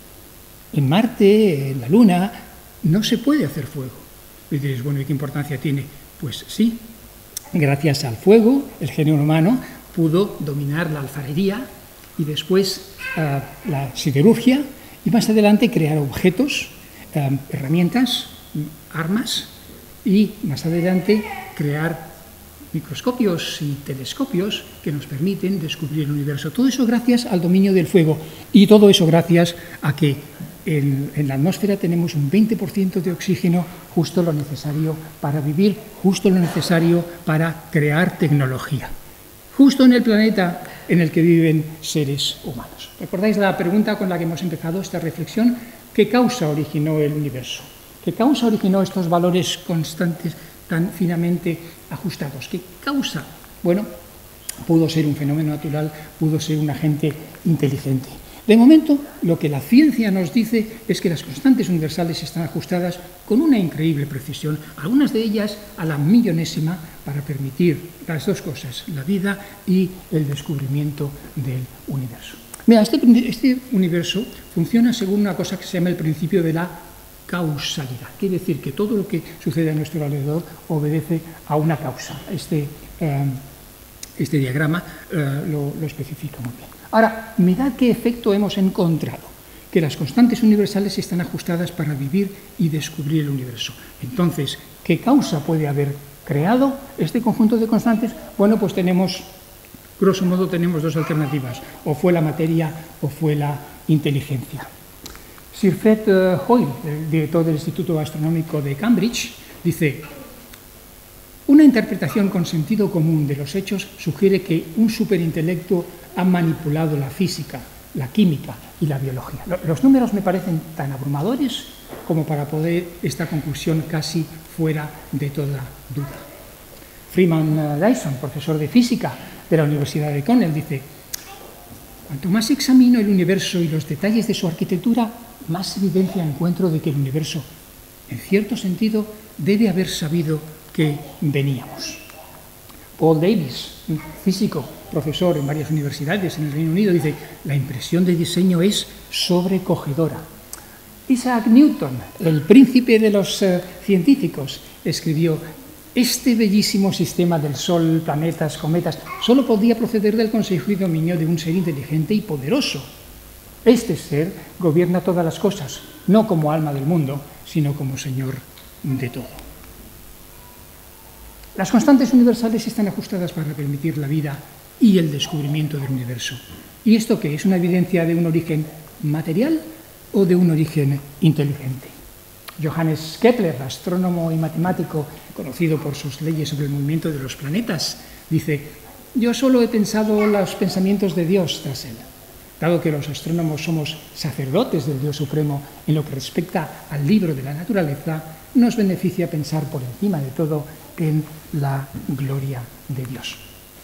En Marte, en la Luna, no se puede hacer fuego. Y diréis, bueno, ¿y qué importancia tiene? Pues sí, gracias al fuego, el género humano pudo dominar la alfarería y después la siderurgia y más adelante crear objetos, herramientas, armas y más adelante crear microscopios y telescopios que nos permiten descubrir el universo. Todo eso gracias al dominio del fuego y todo eso gracias a que en la atmósfera tenemos un 20% de oxígeno, justo lo necesario para vivir, justo lo necesario para crear tecnología, justo en el planeta en el que viven seres humanos. ¿Recordáis la pregunta con la que hemos empezado esta reflexión? ¿Qué causa originó el universo? ¿Qué causa originó estos valores constantes tan finamente ajustados? ¿Qué causa? Bueno, pudo ser un fenómeno natural, pudo ser un agente inteligente. De momento, lo que la ciencia nos dice es que las constantes universales están ajustadas con una increíble precisión, algunas de ellas a la millonésima, para permitir las dos cosas, la vida y el descubrimiento del universo. Mira, este universo funciona según una cosa que se llama el principio de la causalidad. Quiere decir que todo lo que sucede a nuestro alrededor obedece a una causa. Este diagrama lo especifica muy bien. Ahora, mirad qué efecto hemos encontrado, que las constantes universales están ajustadas para vivir y descubrir el universo. Entonces, ¿qué causa puede haber creado este conjunto de constantes? Bueno, pues grosso modo tenemos dos alternativas, o fue la materia o fue la inteligencia. Sir Fred Hoyle, el director del Instituto Astronómico de Cambridge, dice: una interpretación con sentido común de los hechos sugiere que un superintelecto ha manipulado la física, la química y la biología. Los números me parecen tan abrumadores como para poder esta conclusión casi fuera de toda duda. Freeman Dyson, profesor de física de la Universidad de Cornell, dice: cuanto más examino el universo y los detalles de su arquitectura, más evidencia encuentro de que el universo, en cierto sentido, debe haber sabido que veníamos. Paul Davies, un físico, profesor en varias universidades en el Reino Unido, dice: la impresión de diseño es sobrecogedora. Isaac Newton, el príncipe de los científicos, escribió: este bellísimo sistema del Sol, planetas, cometas, solo podía proceder del consejo y dominio de un ser inteligente y poderoso. Este ser gobierna todas las cosas, no como alma del mundo, sino como Señor de todo. Las constantes universales están ajustadas para permitir la vida y el descubrimiento del universo. ¿Y esto qué? ¿Es una evidencia de un origen material o de un origen inteligente? Johannes Kepler, astrónomo y matemático conocido por sus leyes sobre el movimiento de los planetas, dice: yo solo he pensado los pensamientos de Dios tras él. Dado que los astrónomos somos sacerdotes del Dios Supremo en lo que respecta al libro de la naturaleza, nos beneficia pensar por encima de todo en la gloria de Dios.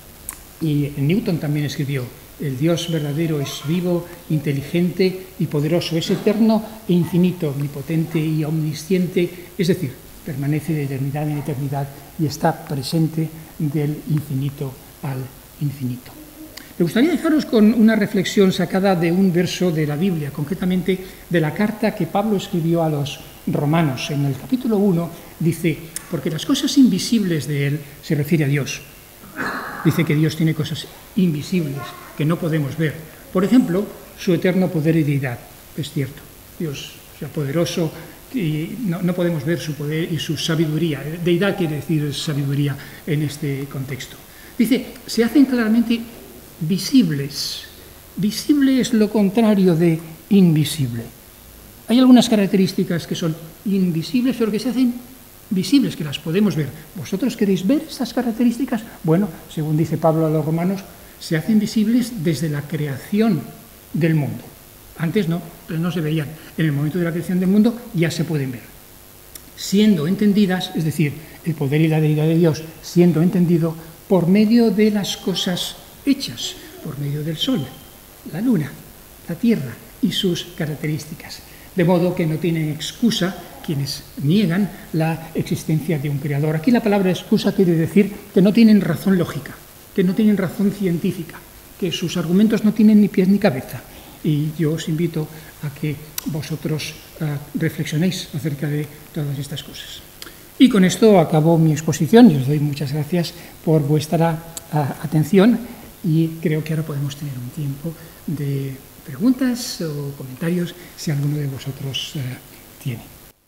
Y Newton también escribió: el Dios verdadero es vivo, inteligente y poderoso, es eterno e infinito, omnipotente y omnisciente, es decir, permanece de eternidad en eternidad y está presente del infinito al infinito. Me gustaría dejaros con una reflexión sacada de un verso de la Biblia, concretamente de la carta que Pablo escribió a los romanos. En el capítulo 1 dice: porque las cosas invisibles de él, se refiere a Dios. Dice que Dios tiene cosas invisibles que no podemos ver. Por ejemplo, su eterno poder y deidad. Es cierto, Dios es poderoso y no podemos ver su poder y su sabiduría. Deidad quiere decir sabiduría en este contexto. Dice: se hacen claramente visibles. Visible es lo contrario de invisible. Hay algunas características que son invisibles, pero que se hacen visibles, que las podemos ver. ¿Vosotros queréis ver estas características? Bueno, según dice Pablo a los romanos, se hacen visibles desde la creación del mundo. Antes no, pero no se veían. En el momento de la creación del mundo ya se pueden ver. Siendo entendidas, es decir, el poder y la deidad de Dios siendo entendido por medio de las cosas hechas, por medio del sol, la luna, la tierra y sus características. De modo que no tienen excusa quienes niegan la existencia de un creador. Aquí la palabra excusa quiere decir que no tienen razón lógica, que no tienen razón científica, que sus argumentos no tienen ni pies ni cabeza. Y yo os invito a que vosotros reflexionéis acerca de todas estas cosas. Y con esto acabo mi exposición y os doy muchas gracias por vuestra atención y creo que ahora podemos tener un tiempo de preguntas o comentarios si alguno de vosotros tiene.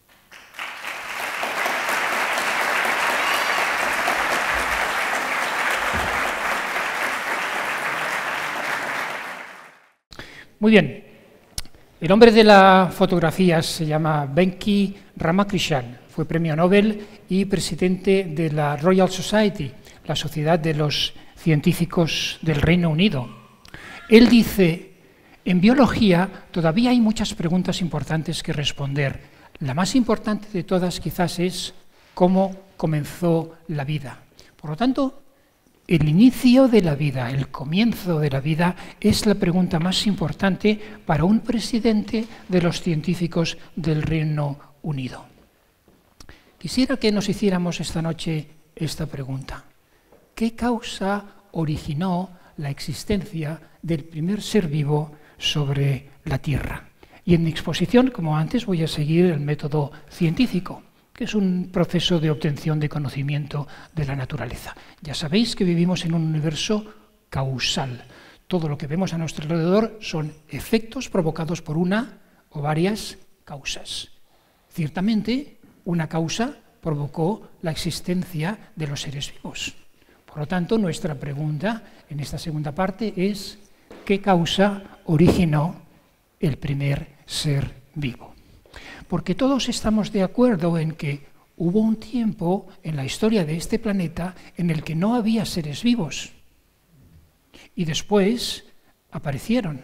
Muy bien. El hombre de la fotografía se llama Venki Ramakrishnan. Fue premio Nobel y presidente de la Royal Society, la Sociedad de los Científicos del Reino Unido. Él dice: en biología todavía hay muchas preguntas importantes que responder. La más importante de todas quizás es cómo comenzó la vida. Por lo tanto, el inicio de la vida, el comienzo de la vida, es la pregunta más importante para un presidente de los científicos del Reino Unido. Quisiera que nos hiciéramos esta noche esta pregunta: ¿qué causa originó la existencia del primer ser vivo sobre la Tierra? Y en mi exposición, como antes, voy a seguir el método científico, que es un proceso de obtención de conocimiento de la naturaleza. Ya sabéis que vivimos en un universo causal. Todo lo que vemos a nuestro alrededor son efectos provocados por una o varias causas. Ciertamente, una causa provocó la existencia de los seres vivos. Por lo tanto, nuestra pregunta en esta segunda parte es: ¿qué causa originó el primer ser vivo? Porque todos estamos de acuerdo en que hubo un tiempo en la historia de este planeta en el que no había seres vivos y después aparecieron.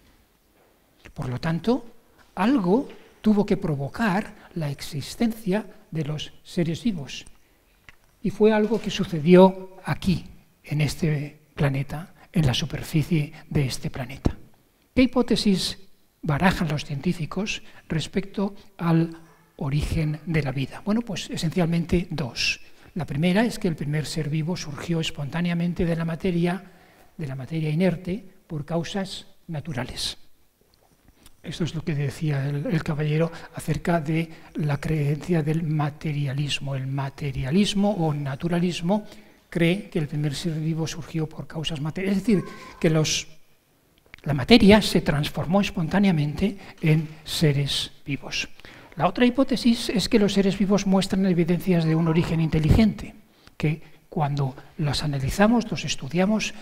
Por lo tanto, algo tuvo que provocar la existencia de los seres vivos. Y fue algo que sucedió aquí, en este planeta, en la superficie de este planeta. ¿Qué hipótesis barajan los científicos respecto al origen de la vida? Bueno, pues esencialmente dos. La primera es que el primer ser vivo surgió espontáneamente de la materia inerte por causas naturales. Esto es lo que decía el caballero acerca de la creencia del materialismo. El materialismo o naturalismo cree que el primer ser vivo surgió por causas materiales, es decir, que la materia se transformó espontáneamente en seres vivos. La otra hipótesis es que los seres vivos muestran evidencias de un origen inteligente, que cuando las analizamos, los estudiamos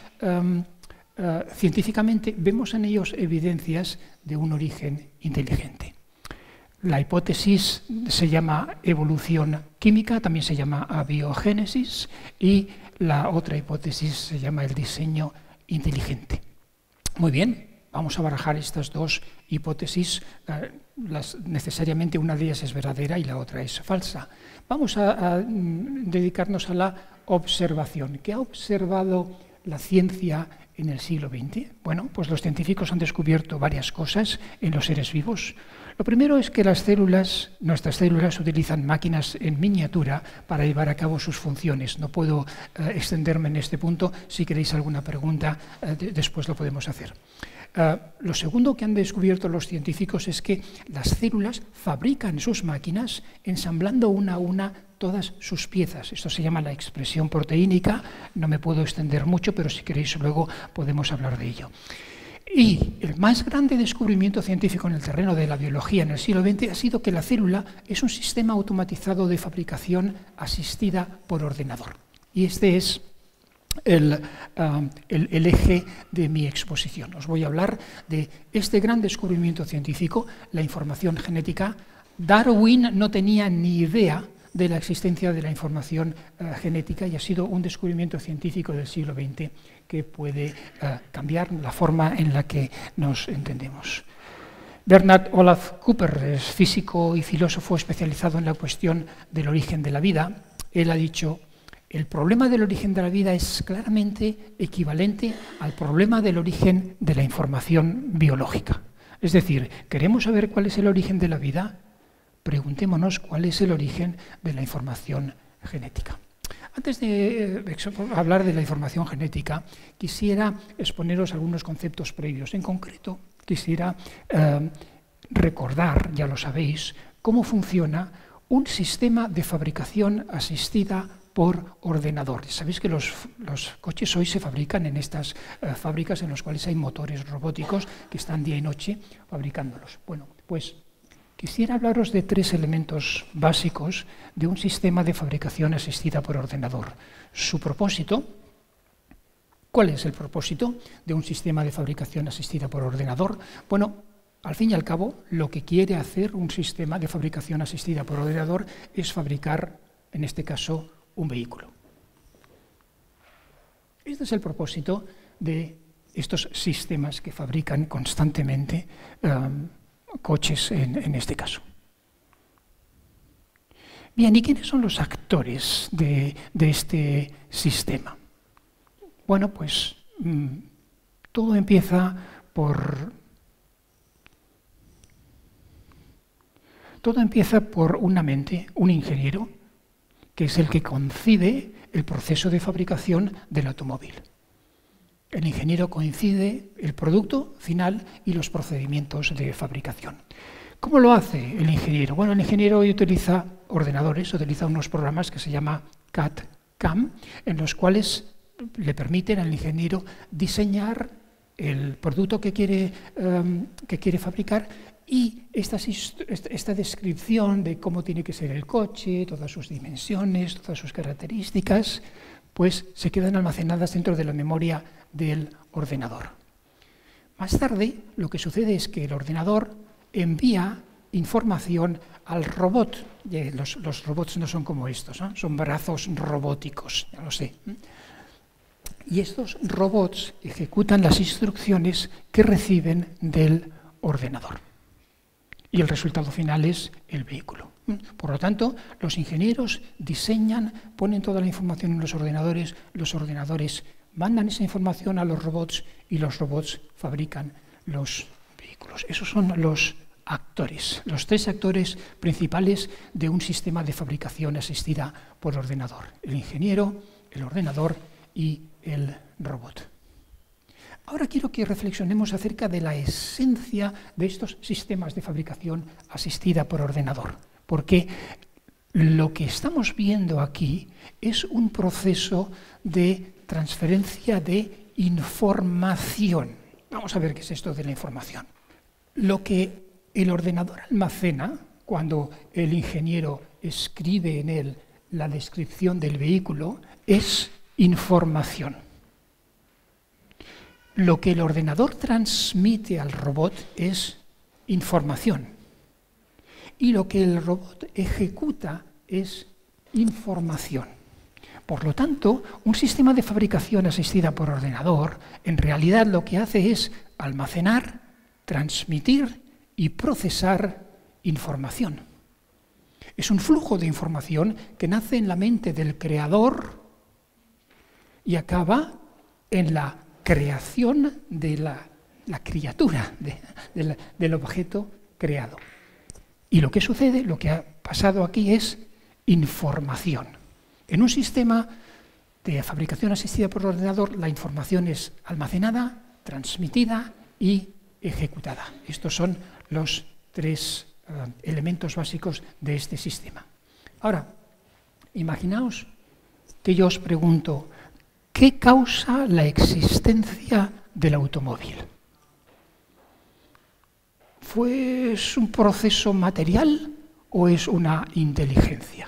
científicamente, vemos en ellos evidencias de un origen inteligente. La hipótesis se llama evolución química, también se llama abiogénesis, y la otra hipótesis se llama el diseño inteligente. Muy bien, vamos a barajar estas dos hipótesis. Necesariamente una de ellas es verdadera y la otra es falsa. Vamos a dedicarnos a la observación. ¿Qué ha observado la ciencia en el siglo XX? Bueno, pues los científicos han descubierto varias cosas en los seres vivos. Lo primero es que nuestras células utilizan máquinas en miniatura para llevar a cabo sus funciones. No puedo extenderme en este punto. Si queréis alguna pregunta, después lo podemos hacer. Lo segundo que han descubierto los científicos es que las células fabrican sus máquinas ensamblando una a una todas sus piezas. Esto se llama la expresión proteínica. No me puedo extender mucho, pero si queréis luego podemos hablar de ello. Y el más grande descubrimiento científico en el terreno de la biología en el siglo XX ha sido que la célula es un sistema automatizado de fabricación asistida por ordenador. Y este es el eje de mi exposición. Os voy a hablar de este gran descubrimiento científico, la información genética. Darwin no tenía ni idea de la existencia de la información genética y ha sido un descubrimiento científico del siglo XX que puede cambiar la forma en la que nos entendemos. Bernard Olaf Cooper es físico y filósofo especializado en la cuestión del origen de la vida. Él ha dicho: el problema del origen de la vida es claramente equivalente al problema del origen de la información biológica. Es decir, ¿queremos saber cuál es el origen de la vida? Preguntémonos cuál es el origen de la información genética. Antes de hablar de la información genética, quisiera exponeros algunos conceptos previos. En concreto, quisiera recordar, ya lo sabéis, cómo funciona un sistema de fabricación asistida por ordenador. Sabéis que los coches hoy se fabrican en estas fábricas en las cuales hay motores robóticos que están día y noche fabricándolos. Bueno, pues quisiera hablaros de tres elementos básicos de un sistema de fabricación asistida por ordenador. Su propósito. ¿Cuál es el propósito de un sistema de fabricación asistida por ordenador? Bueno, al fin y al cabo, lo que quiere hacer un sistema de fabricación asistida por ordenador es fabricar, en este caso, un vehículo. Este es el propósito de estos sistemas que fabrican constantemente coches en este caso. Bien, ¿y quiénes son los actores de este sistema? Bueno, pues todo empieza por una mente, un ingeniero, que es el que concibe el proceso de fabricación del automóvil. El ingeniero coincide el producto final y los procedimientos de fabricación. ¿Cómo lo hace el ingeniero? Bueno, el ingeniero hoy utiliza ordenadores, utiliza unos programas que se llama CAD/CAM, en los cuales le permiten al ingeniero diseñar el producto que quiere fabricar, y esta descripción de cómo tiene que ser el coche, todas sus dimensiones, todas sus características, pues se quedan almacenadas dentro de la memoria del ordenador. Más tarde, lo que sucede es que el ordenador envía información al robot. Los robots no son como estos, ¿no? Son brazos robóticos, ya lo sé. Y estos robots ejecutan las instrucciones que reciben del ordenador. Y el resultado final es el vehículo. Por lo tanto, los ingenieros diseñan, ponen toda la información en los ordenadores mandan esa información a los robots y los robots fabrican los vehículos. Esos son los actores, los tres actores principales de un sistema de fabricación asistida por ordenador: el ingeniero, el ordenador y el robot. Ahora quiero que reflexionemos acerca de la esencia de estos sistemas de fabricación asistida por ordenador, porque lo que estamos viendo aquí es un proceso de transferencia de información. Vamos a ver qué es esto de la información. Lo que el ordenador almacena cuando el ingeniero escribe en él la descripción del vehículo es información. Lo que el ordenador transmite al robot es información. y lo que el robot ejecuta es información. Por lo tanto, un sistema de fabricación asistida por ordenador en realidad lo que hace es almacenar, transmitir y procesar información. Es un flujo de información que nace en la mente del creador y acaba en la creación de la criatura, del objeto creado. Y lo que sucede, lo que ha pasado aquí es información. En un sistema de fabricación asistida por ordenador, la información es almacenada, transmitida y ejecutada. Estos son los tres elementos básicos de este sistema. Ahora, imaginaos que yo os pregunto, ¿qué causa la existencia del automóvil? ¿Fue un proceso material o es una inteligencia?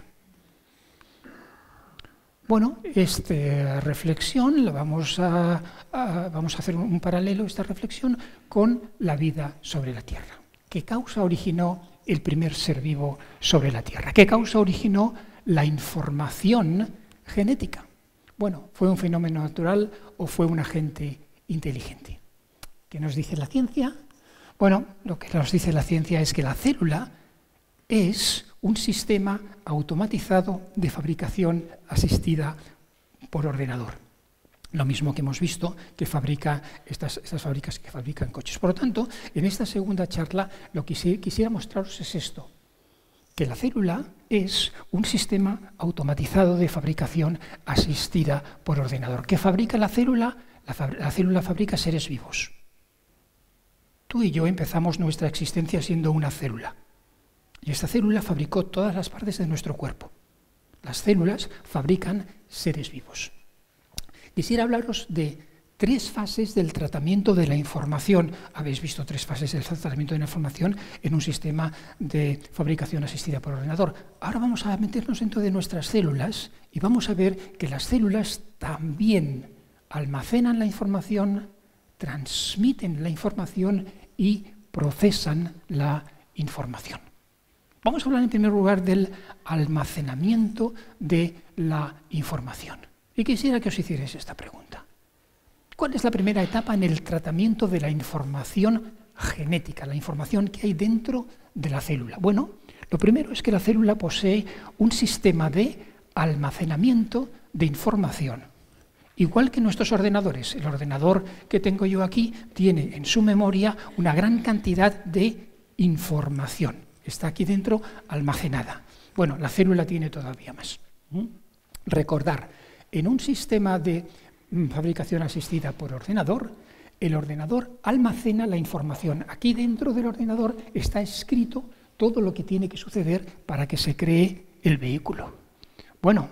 Bueno, esta reflexión vamos a hacer un paralelo, esta reflexión, con la vida sobre la Tierra. ¿Qué causa originó el primer ser vivo sobre la Tierra? ¿Qué causa originó la información genética? Bueno, ¿fue un fenómeno natural o fue un agente inteligente? ¿Qué nos dice la ciencia? Bueno, lo que nos dice la ciencia es que la célula es un sistema automatizado de fabricación asistida por ordenador. Lo mismo que hemos visto que fabrica estas fábricas que fabrican coches. Por lo tanto, en esta segunda charla lo que quisiera mostraros es esto, que la célula es un sistema automatizado de fabricación asistida por ordenador. ¿Qué fabrica la célula? La célula fabrica seres vivos. Tú y yo empezamos nuestra existencia siendo una célula. Y esta célula fabricó todas las partes de nuestro cuerpo. Las células fabrican seres vivos. Quisiera hablaros de 3 fases del tratamiento de la información. Habéis visto 3 fases del tratamiento de la información en un sistema de fabricación asistida por ordenador. Ahora vamos a meternos dentro de nuestras células y vamos a ver que las células también almacenan la información, transmiten la información y procesan la información. Vamos a hablar en primer lugar del almacenamiento de la información. Y quisiera que os hicierais esta pregunta. ¿Cuál es la primera etapa en el tratamiento de la información genética, la información que hay dentro de la célula? Bueno, lo primero es que la célula posee un sistema de almacenamiento de información. Igual que nuestros ordenadores, el ordenador que tengo yo aquí tiene en su memoria una gran cantidad de información. Está aquí dentro almacenada. Bueno, la célula tiene todavía más. Recordar, en un sistema de fabricación asistida por ordenador, el ordenador almacena la información. Aquí dentro del ordenador está escrito todo lo que tiene que suceder para que se cree el vehículo. Bueno,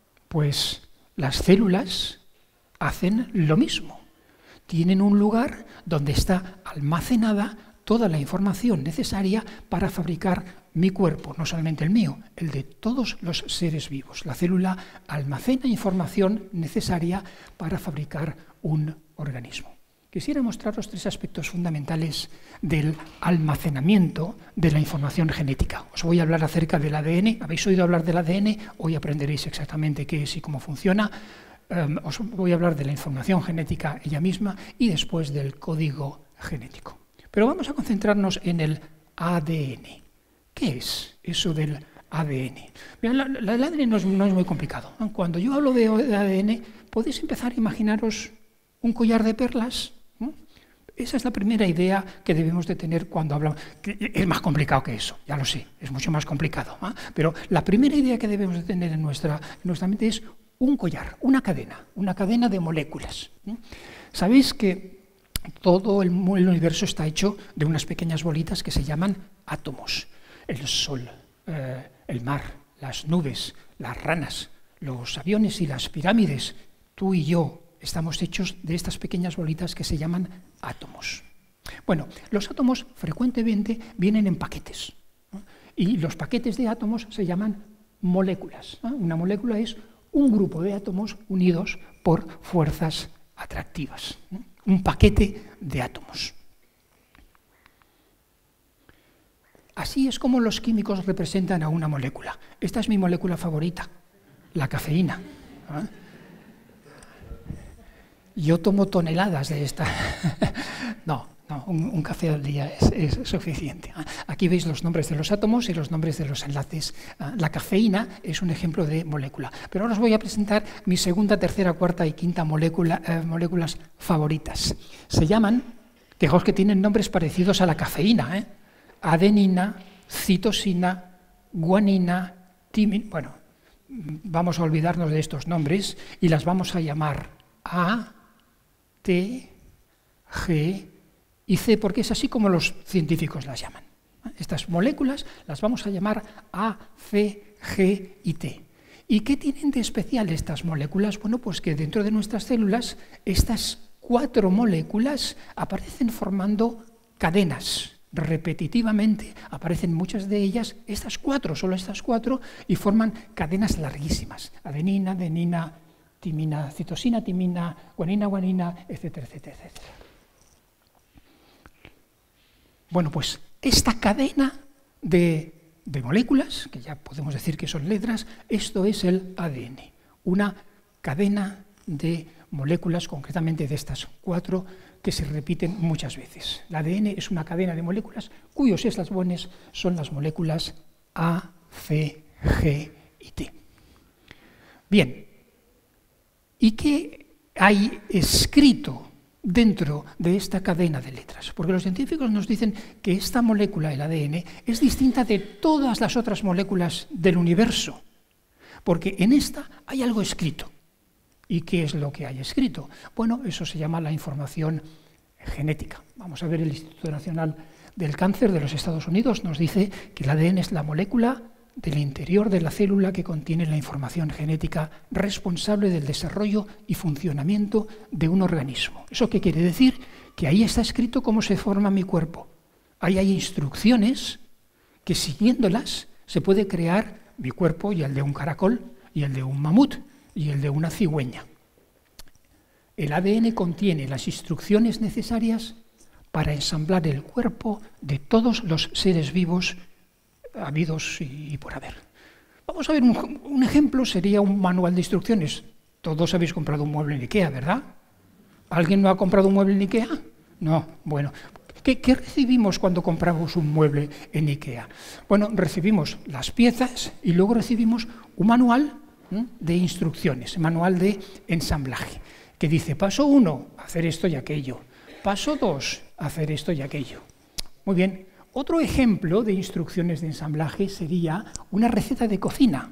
pues las células hacen lo mismo. Tienen un lugar donde está almacenada toda la información necesaria para fabricar mi cuerpo, no solamente el mío, el de todos los seres vivos. La célula almacena información necesaria para fabricar un organismo. Quisiera mostraros 3 aspectos fundamentales del almacenamiento de la información genética. Os voy a hablar acerca del ADN. ¿Habéis oído hablar del ADN? Hoy aprenderéis exactamente qué es y cómo funciona. Os voy a hablar de la información genética ella misma y después del código genético. Pero vamos a concentrarnos en el ADN. ¿Qué es eso del ADN? Mira, el ADN no es muy complicado. Cuando yo hablo de ADN, podéis empezar a imaginaros un collar de perlas. Esa es la primera idea que debemos de tener cuando hablamos. Es más complicado que eso, ya lo sé, es mucho más complicado. Pero la primera idea que debemos de tener en nuestra mente es un collar, una cadena de moléculas. Sabéis que todo el universo está hecho de unas pequeñas bolitas que se llaman átomos. El sol, el mar, las nubes, las ranas, los aviones y las pirámides, tú y yo estamos hechos de estas pequeñas bolitas que se llaman átomos. Bueno, los átomos frecuentemente vienen en paquetes, ¿no? Y los paquetes de átomos se llaman moléculas, ¿no? Una molécula es un grupo de átomos unidos por fuerzas atractivas, ¿no? Un paquete de átomos. Así es como los químicos representan a una molécula. Esta es mi molécula favorita, la cafeína. Yo tomo toneladas de esta. No, un café al día es suficiente. Aquí veis los nombres de los átomos y los nombres de los enlaces. La cafeína es un ejemplo de molécula. Pero ahora os voy a presentar mi segunda, tercera, cuarta y quinta moléculas favoritas. Se llaman, fijaos que tienen nombres parecidos a la cafeína, adenina, citosina, guanina, timina. Bueno, vamos a olvidarnos de estos nombres y las vamos a llamar A, T, G y C, porque es así como los científicos las llaman. Estas moléculas las vamos a llamar A, C, G y T. ¿Y qué tienen de especial estas moléculas? Bueno, pues que dentro de nuestras células estas 4 moléculas aparecen formando cadenas. Repetitivamente aparecen muchas de ellas, solo estas 4, y forman cadenas larguísimas. Adenina, adenina, timina, citosina, timina, guanina, guanina, etcétera, etcétera, etcétera. Bueno, pues esta cadena de moléculas, que ya podemos decir que son letras, esto es el ADN, una cadena de moléculas, concretamente de estas 4, que se repiten muchas veces. El ADN es una cadena de moléculas cuyos eslabones son las moléculas A, C, G y T. Bien, ¿y qué hay escrito dentro de esta cadena de letras? Porque los científicos nos dicen que esta molécula, el ADN, es distinta de todas las otras moléculas del universo, porque en esta hay algo escrito. ¿Y qué es lo que hay escrito? Bueno, eso se llama la información genética. Vamos a ver, el Instituto Nacional del Cáncer de los Estados Unidos nos dice que el ADN es la molécula del interior de la célula que contiene la información genética responsable del desarrollo y funcionamiento de un organismo. ¿Eso qué quiere decir? Que ahí está escrito cómo se forma mi cuerpo. Ahí hay instrucciones que, siguiéndolas, se puede crear mi cuerpo y el de un caracol y el de un mamut y el de una cigüeña. El ADN contiene las instrucciones necesarias para ensamblar el cuerpo de todos los seres vivos habidos y por haber. Vamos a ver un ejemplo, sería un manual de instrucciones. Todos habéis comprado un mueble en IKEA, ¿verdad? ¿Alguien no ha comprado un mueble en IKEA? No, bueno. ¿Qué recibimos cuando compramos un mueble en IKEA? Bueno, recibimos las piezas y luego recibimos un manual de instrucciones, manual de ensamblaje, que dice, paso 1, hacer esto y aquello. Paso 2, hacer esto y aquello. Muy bien. Otro ejemplo de instrucciones de ensamblaje sería una receta de cocina.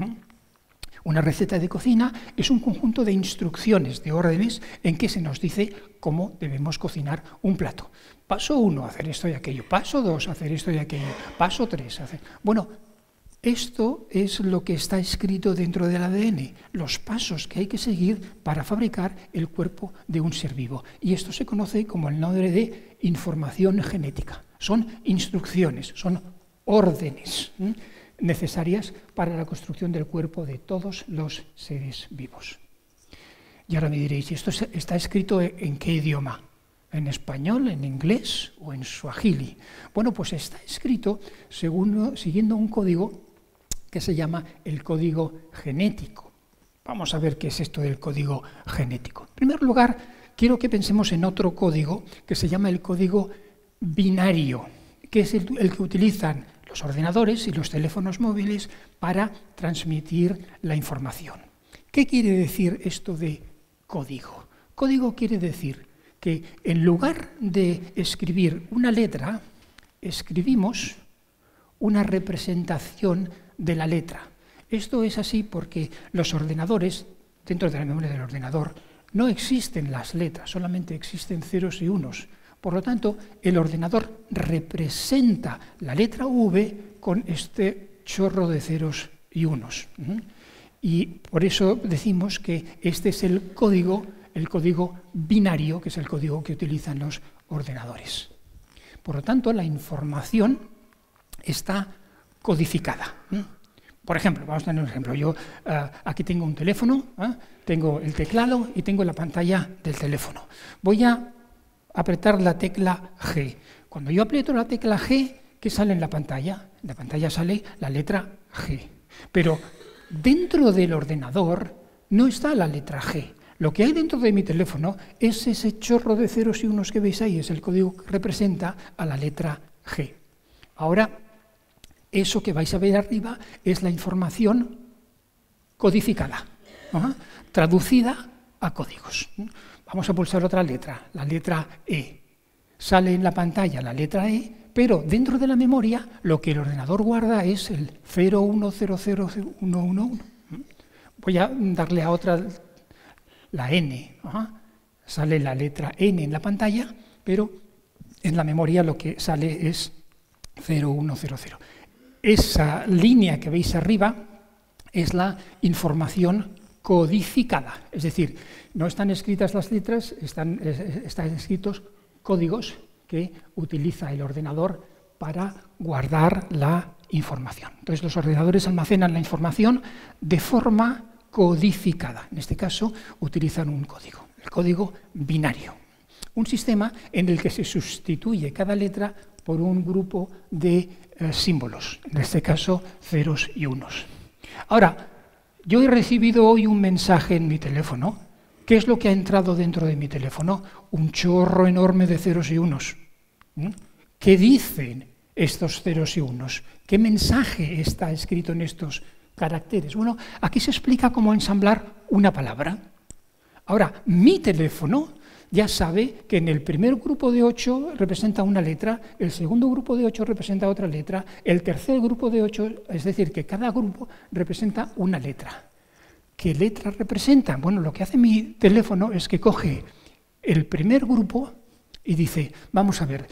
Una receta de cocina es un conjunto de instrucciones, de órdenes, en que se nos dice cómo debemos cocinar un plato. Paso 1, hacer esto y aquello. Paso 2, hacer esto y aquello. Paso 3, hacer... Bueno, esto es lo que está escrito dentro del ADN, los pasos que hay que seguir para fabricar el cuerpo de un ser vivo. Y esto se conoce como el nombre de información genética. Son instrucciones, son órdenes necesarias para la construcción del cuerpo de todos los seres vivos. Y ahora me diréis, ¿y esto está escrito en qué idioma? ¿En español, en inglés o en suajili? Bueno, pues está escrito siguiendo un código que se llama el código genético. Vamos a ver qué es esto del código genético. En primer lugar, quiero que pensemos en otro código que se llama el código binario, que es el que utilizan los ordenadores y los teléfonos móviles para transmitir la información. ¿Qué quiere decir esto de código? Código quiere decir que en lugar de escribir una letra, escribimos una representación de la letra. Esto es así porque los ordenadores, dentro de la memoria del ordenador, no existen las letras, solamente existen ceros y unos. Por lo tanto, el ordenador representa la letra V con este chorro de ceros y unos. Y por eso decimos que este es el código binario, que es el código que utilizan los ordenadores. Por lo tanto, la información está codificada. Por ejemplo, vamos a tener un ejemplo. Yo aquí tengo un teléfono, tengo el teclado y tengo la pantalla del teléfono. Voy a apretar la tecla G. Cuando yo aprieto la tecla G, ¿qué sale en la pantalla? En la pantalla sale la letra G. Pero dentro del ordenador no está la letra G. Lo que hay dentro de mi teléfono es ese chorro de ceros y unos que veis ahí, es el código que representa a la letra G. Ahora, eso que vais a ver arriba es la información codificada, traducida a códigos. Vamos a pulsar otra letra, la letra E. Sale en la pantalla la letra E, pero dentro de la memoria lo que el ordenador guarda es el 0100111. Voy a darle a otra, la N. Sale la letra N en la pantalla, pero en la memoria lo que sale es 0100. Esa línea que veis arriba es la información codificada, es decir, no están escritas las letras, están escritos códigos que utiliza el ordenador para guardar la información. Entonces, los ordenadores almacenan la información de forma codificada. En este caso, utilizan un código, el código binario. Un sistema en el que se sustituye cada letra por un grupo de símbolos, en este caso, ceros y unos. Ahora, yo he recibido hoy un mensaje en mi teléfono. ¿Qué es lo que ha entrado dentro de mi teléfono? Un chorro enorme de ceros y unos. ¿Qué dicen estos ceros y unos? ¿Qué mensaje está escrito en estos caracteres? Bueno, aquí se explica cómo ensamblar una palabra. Ahora, mi teléfono ya sabe que en el primer grupo de 8 representa una letra, el segundo grupo de 8 representa otra letra, el tercer grupo de 8, es decir, que cada grupo representa una letra. ¿Qué letra representa? Bueno, lo que hace mi teléfono es que coge el primer grupo y dice, vamos a ver,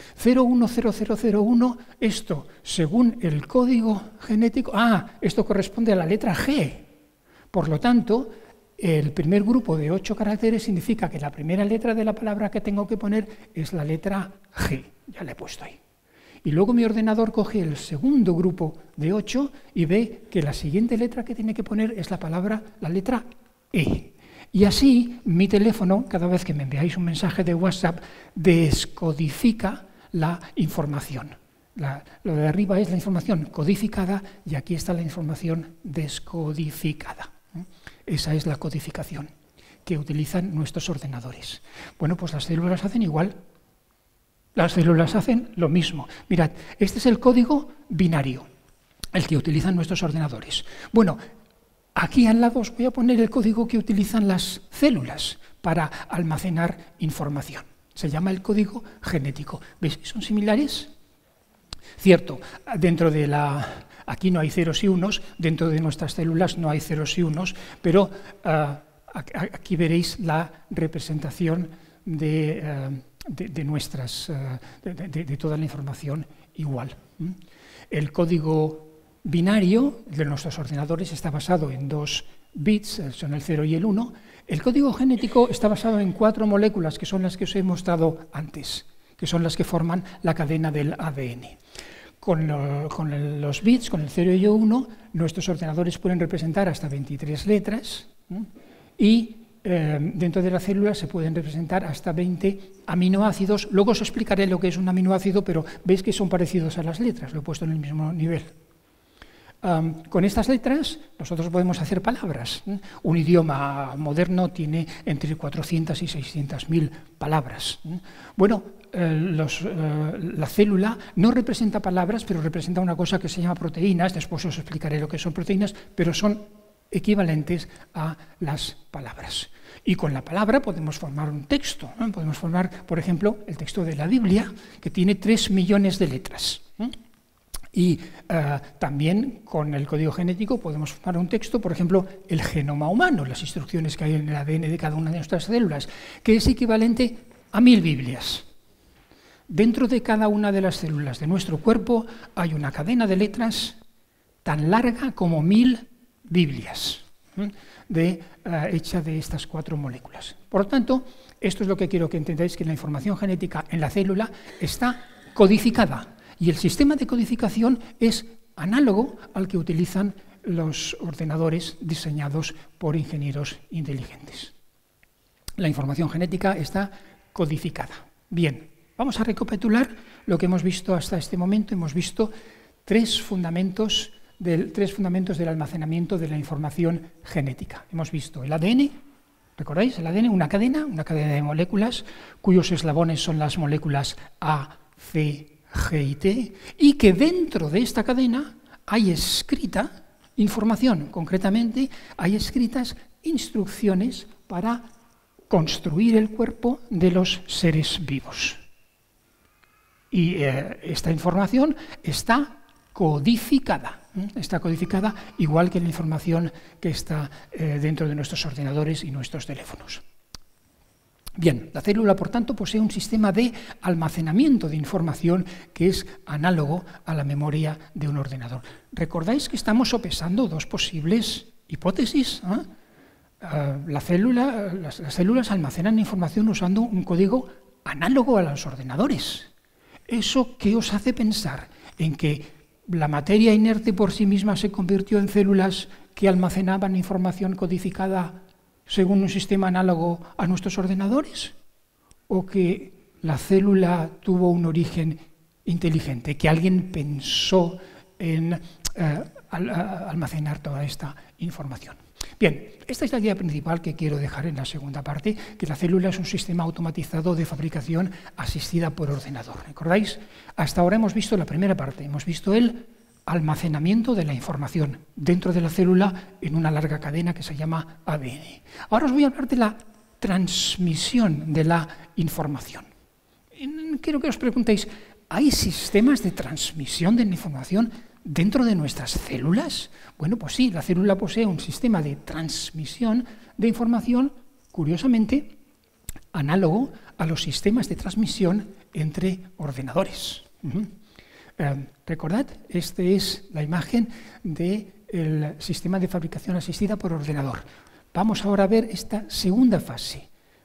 010001, esto, según el código genético, esto corresponde a la letra G. Por lo tanto, el primer grupo de 8 caracteres significa que la primera letra de la palabra que tengo que poner es la letra G. Ya la he puesto ahí. Y luego mi ordenador coge el segundo grupo de 8 y ve que la siguiente letra que tiene que poner es la letra E. Y así mi teléfono, cada vez que me enviáis un mensaje de WhatsApp, descodifica la información. Lo de arriba es la información codificada y aquí está la información descodificada. Esa es la codificación que utilizan nuestros ordenadores. Bueno, pues las células hacen igual. Las células hacen lo mismo. Mirad, este es el código binario, el que utilizan nuestros ordenadores. Bueno, aquí al lado os voy a poner el código que utilizan las células para almacenar información. Se llama el código genético. ¿Veis que son similares? Cierto, dentro de aquí no hay ceros y unos, dentro de nuestras células no hay ceros y unos, pero aquí veréis la representación de toda la información igual. El código binario de nuestros ordenadores está basado en 2 bits, son el 0 y el 1. El código genético está basado en 4 moléculas, que son las que os he mostrado antes, que son las que forman la cadena del ADN. Con los bits, con el 0 y el 1, nuestros ordenadores pueden representar hasta 23 letras y dentro de la célula se pueden representar hasta 20 aminoácidos. Luego os explicaré lo que es un aminoácido, pero veis que son parecidos a las letras, lo he puesto en el mismo nivel. Con estas letras nosotros podemos hacer palabras. Un idioma moderno tiene entre 400 y 600.000 palabras. Bueno, la célula no representa palabras, pero representa una cosa que se llama proteínas. Después os explicaré lo que son proteínas, pero son equivalentes a las palabras. Y con la palabra podemos formar un texto. Podemos formar, por ejemplo, el texto de la Biblia, que tiene 3 millones de letras. Y también con el código genético podemos formar un texto, por ejemplo, el genoma humano, las instrucciones que hay en el ADN de cada una de nuestras células, que es equivalente a 1000 Biblias. Dentro de cada una de las células de nuestro cuerpo hay una cadena de letras tan larga como 1000 Biblias, hecha de estas 4 moléculas. Por lo tanto, esto es lo que quiero que entendáis, que la información genética en la célula está codificada. Y el sistema de codificación es análogo al que utilizan los ordenadores diseñados por ingenieros inteligentes. La información genética está codificada. Bien, Vamos a recapitular lo que hemos visto hasta este momento. Hemos visto tres fundamentos del almacenamiento de la información genética. Hemos visto el ADN, ¿recordáis? El ADN, una cadena de moléculas cuyos eslabones son las moléculas A, C, G y T, y que dentro de esta cadena hay escrita información, concretamente hay escritas instrucciones para construir el cuerpo de los seres vivos. Y esta información está codificada igual que la información que está dentro de nuestros ordenadores y nuestros teléfonos. Bien, la célula, por tanto, posee un sistema de almacenamiento de información que es análogo a la memoria de un ordenador. ¿Recordáis que estamos sopesando dos posibles hipótesis? Las células almacenan información usando un código análogo a los ordenadores. ¿Eso qué os hace pensar? ¿En que la materia inerte por sí misma se convirtió en células que almacenaban información codificada según un sistema análogo a nuestros ordenadores? ¿O que la célula tuvo un origen inteligente, que alguien pensó en almacenar toda esta información? Bien, esta es la idea principal que quiero dejar en la segunda parte, que la célula es un sistema automatizado de fabricación asistida por ordenador. ¿Recordáis? Hasta ahora hemos visto la primera parte, hemos visto el almacenamiento de la información dentro de la célula en una larga cadena que se llama ADN. Ahora os voy a hablar de la transmisión de la información. Quiero que os preguntéis, ¿hay sistemas de transmisión de la información dentro de nuestras células? Bueno, pues sí, la célula posee un sistema de transmisión de información, curiosamente, análogo a los sistemas de transmisión entre ordenadores. Recordad, esta es la imagen del sistema de fabricación asistida por ordenador. Vamos ahora a ver esta segunda fase.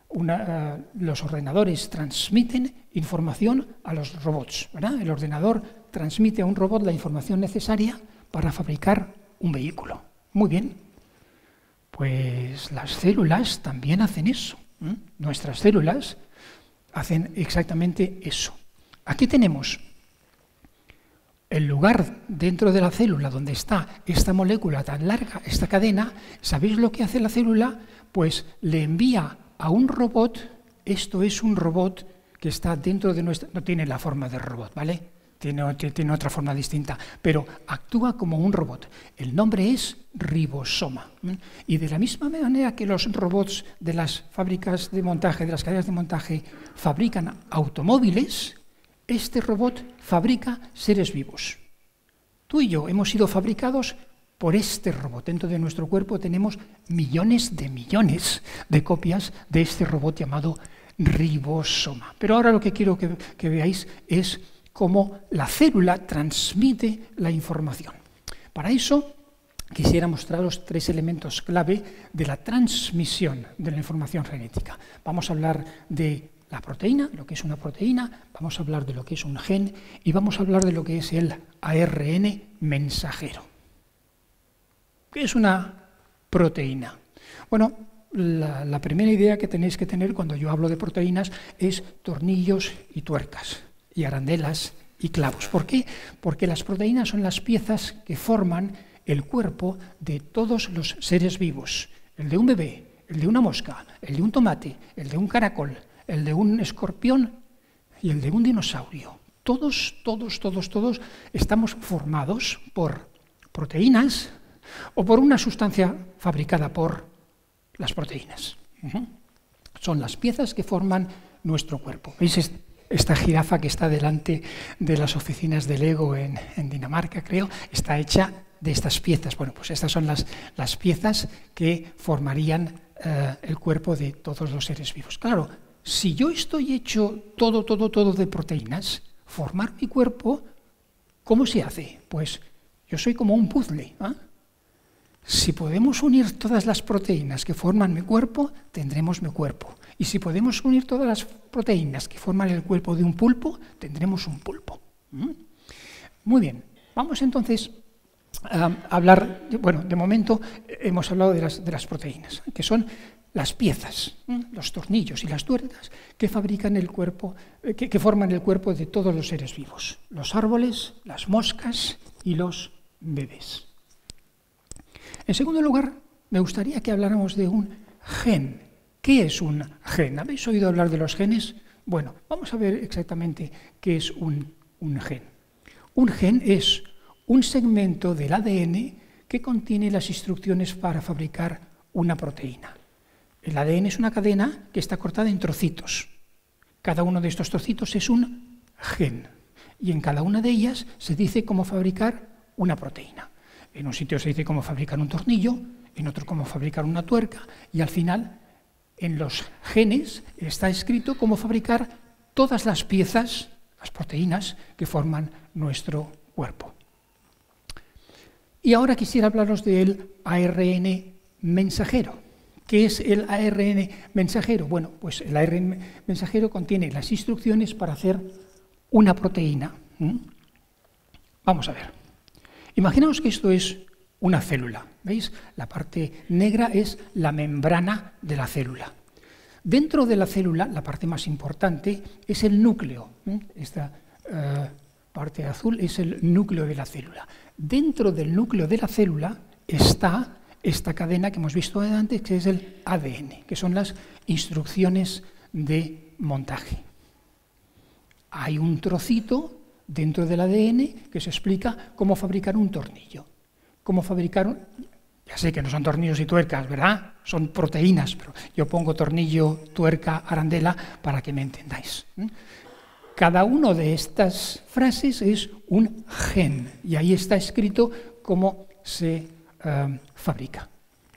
Los ordenadores transmiten información a los robots, ¿verdad? El ordenador transmite a un robot la información necesaria para fabricar un vehículo. Muy bien. Pues las células también hacen eso. Nuestras células hacen exactamente eso. Aquí tenemos el lugar dentro de la célula donde está esta molécula tan larga, esta cadena. ¿Sabéis lo que hace la célula? Pues le envía a un robot. Esto es un robot que está dentro de nuestra... No tiene la forma de robot, ¿vale? Tiene otra forma distinta, pero actúa como un robot. El nombre es ribosoma. Y de la misma manera que los robots de las fábricas de montaje, de las cadenas de montaje, fabrican automóviles, este robot fabrica seres vivos. Tú y yo hemos sido fabricados por este robot. Dentro de nuestro cuerpo tenemos millones de copias de este robot llamado ribosoma. Pero ahora lo que quiero que veáis es cómo la célula transmite la información. Para eso quisiera mostraros tres elementos clave de la transmisión de la información genética. Vamos a hablar de la proteína, lo que es una proteína, vamos a hablar de lo que es un gen y vamos a hablar de lo que es el ARN mensajero. ¿Qué es una proteína? Bueno, la primera idea que tenéis que tener cuando yo hablo de proteínas es tornillos y tuercas, y arandelas y clavos. ¿Por qué? Porque las proteínas son las piezas que forman el cuerpo de todos los seres vivos. El de un bebé, el de una mosca, el de un tomate, el de un caracol, el de un escorpión y el de un dinosaurio. Todos estamos formados por proteínas o por una sustancia fabricada por las proteínas. Son las piezas que forman nuestro cuerpo. ¿Veis esta jirafa que está delante de las oficinas de Lego en Dinamarca, creo? Está hecha de estas piezas. Bueno, pues estas son las piezas que formarían el cuerpo de todos los seres vivos. Claro, si yo estoy hecho todo de proteínas, formar mi cuerpo, ¿cómo se hace? Pues yo soy como un puzzle, ¿eh? Si podemos unir todas las proteínas que forman mi cuerpo, tendremos mi cuerpo. Y si podemos unir todas las proteínas que forman el cuerpo de un pulpo, tendremos un pulpo. Muy bien, vamos entonces a hablar, bueno, de momento hemos hablado de las proteínas, que son las piezas, los tornillos y las tuercas que fabrican el cuerpo, que forman el cuerpo de todos los seres vivos, los árboles, las moscas y los bebés. En segundo lugar, me gustaría que habláramos de un gen. ¿Qué es un gen? ¿Habéis oído hablar de los genes? Bueno, vamos a ver exactamente qué es un gen. Un gen es un segmento del ADN que contiene las instrucciones para fabricar una proteína. El ADN es una cadena que está cortada en trocitos. Cada uno de estos trocitos es un gen. Y en cada una de ellas se dice cómo fabricar una proteína. En un sitio se dice cómo fabricar un tornillo, en otro cómo fabricar una tuerca, y al final, en los genes, está escrito cómo fabricar todas las piezas, las proteínas, que forman nuestro cuerpo. Y ahora quisiera hablaros del ARN mensajero. ¿Qué es el ARN mensajero? Bueno, pues el ARN mensajero contiene las instrucciones para hacer una proteína. Vamos a ver. Imaginaos que esto es una célula. ¿Veis? La parte negra es la membrana de la célula. Dentro de la célula, la parte más importante es el núcleo. Esta parte azul es el núcleo de la célula. Dentro del núcleo de la célula está esta cadena que hemos visto antes, que es el ADN, que son las instrucciones de montaje. Hay un trocito dentro del ADN que se explica cómo fabricar un tornillo. Cómo fabricar ya sé que no son tornillos y tuercas, ¿verdad? Son proteínas, pero yo pongo tornillo, tuerca, arandela para que me entendáis. Cada una de estas frases es un gen y ahí está escrito cómo se fabrica.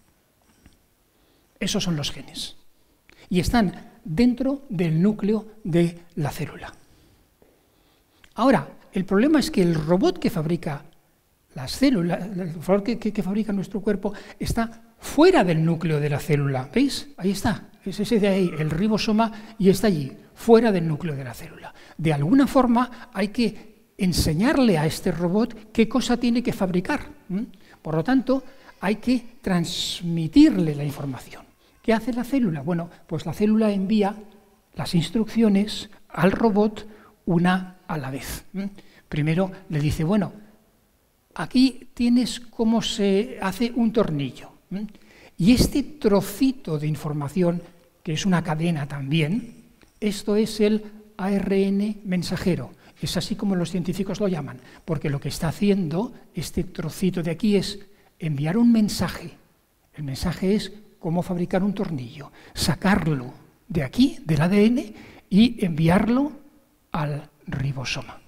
Esos son los genes y están dentro del núcleo de la célula. Ahora, el problema es que el robot que fabrica las células, el robot que fabrica nuestro cuerpo, está fuera del núcleo de la célula. ¿Veis? Ahí está. Es ese de ahí, el ribosoma, y está allí, fuera del núcleo de la célula. De alguna forma hay que enseñarle a este robot qué cosa tiene que fabricar. Por lo tanto, hay que transmitirle la información. ¿Qué hace la célula? Bueno, pues la célula envía las instrucciones al robot una a la vez. Primero le dice, bueno, aquí tienes cómo se hace un tornillo. Y este trocito de información, que es una cadena también, esto es el ARN mensajero. Es así como los científicos lo llaman, porque lo que está haciendo este trocito de aquí es enviar un mensaje. El mensaje es cómo fabricar un tornillo, sacarlo de aquí, del ADN, y enviarlo al ribosoma.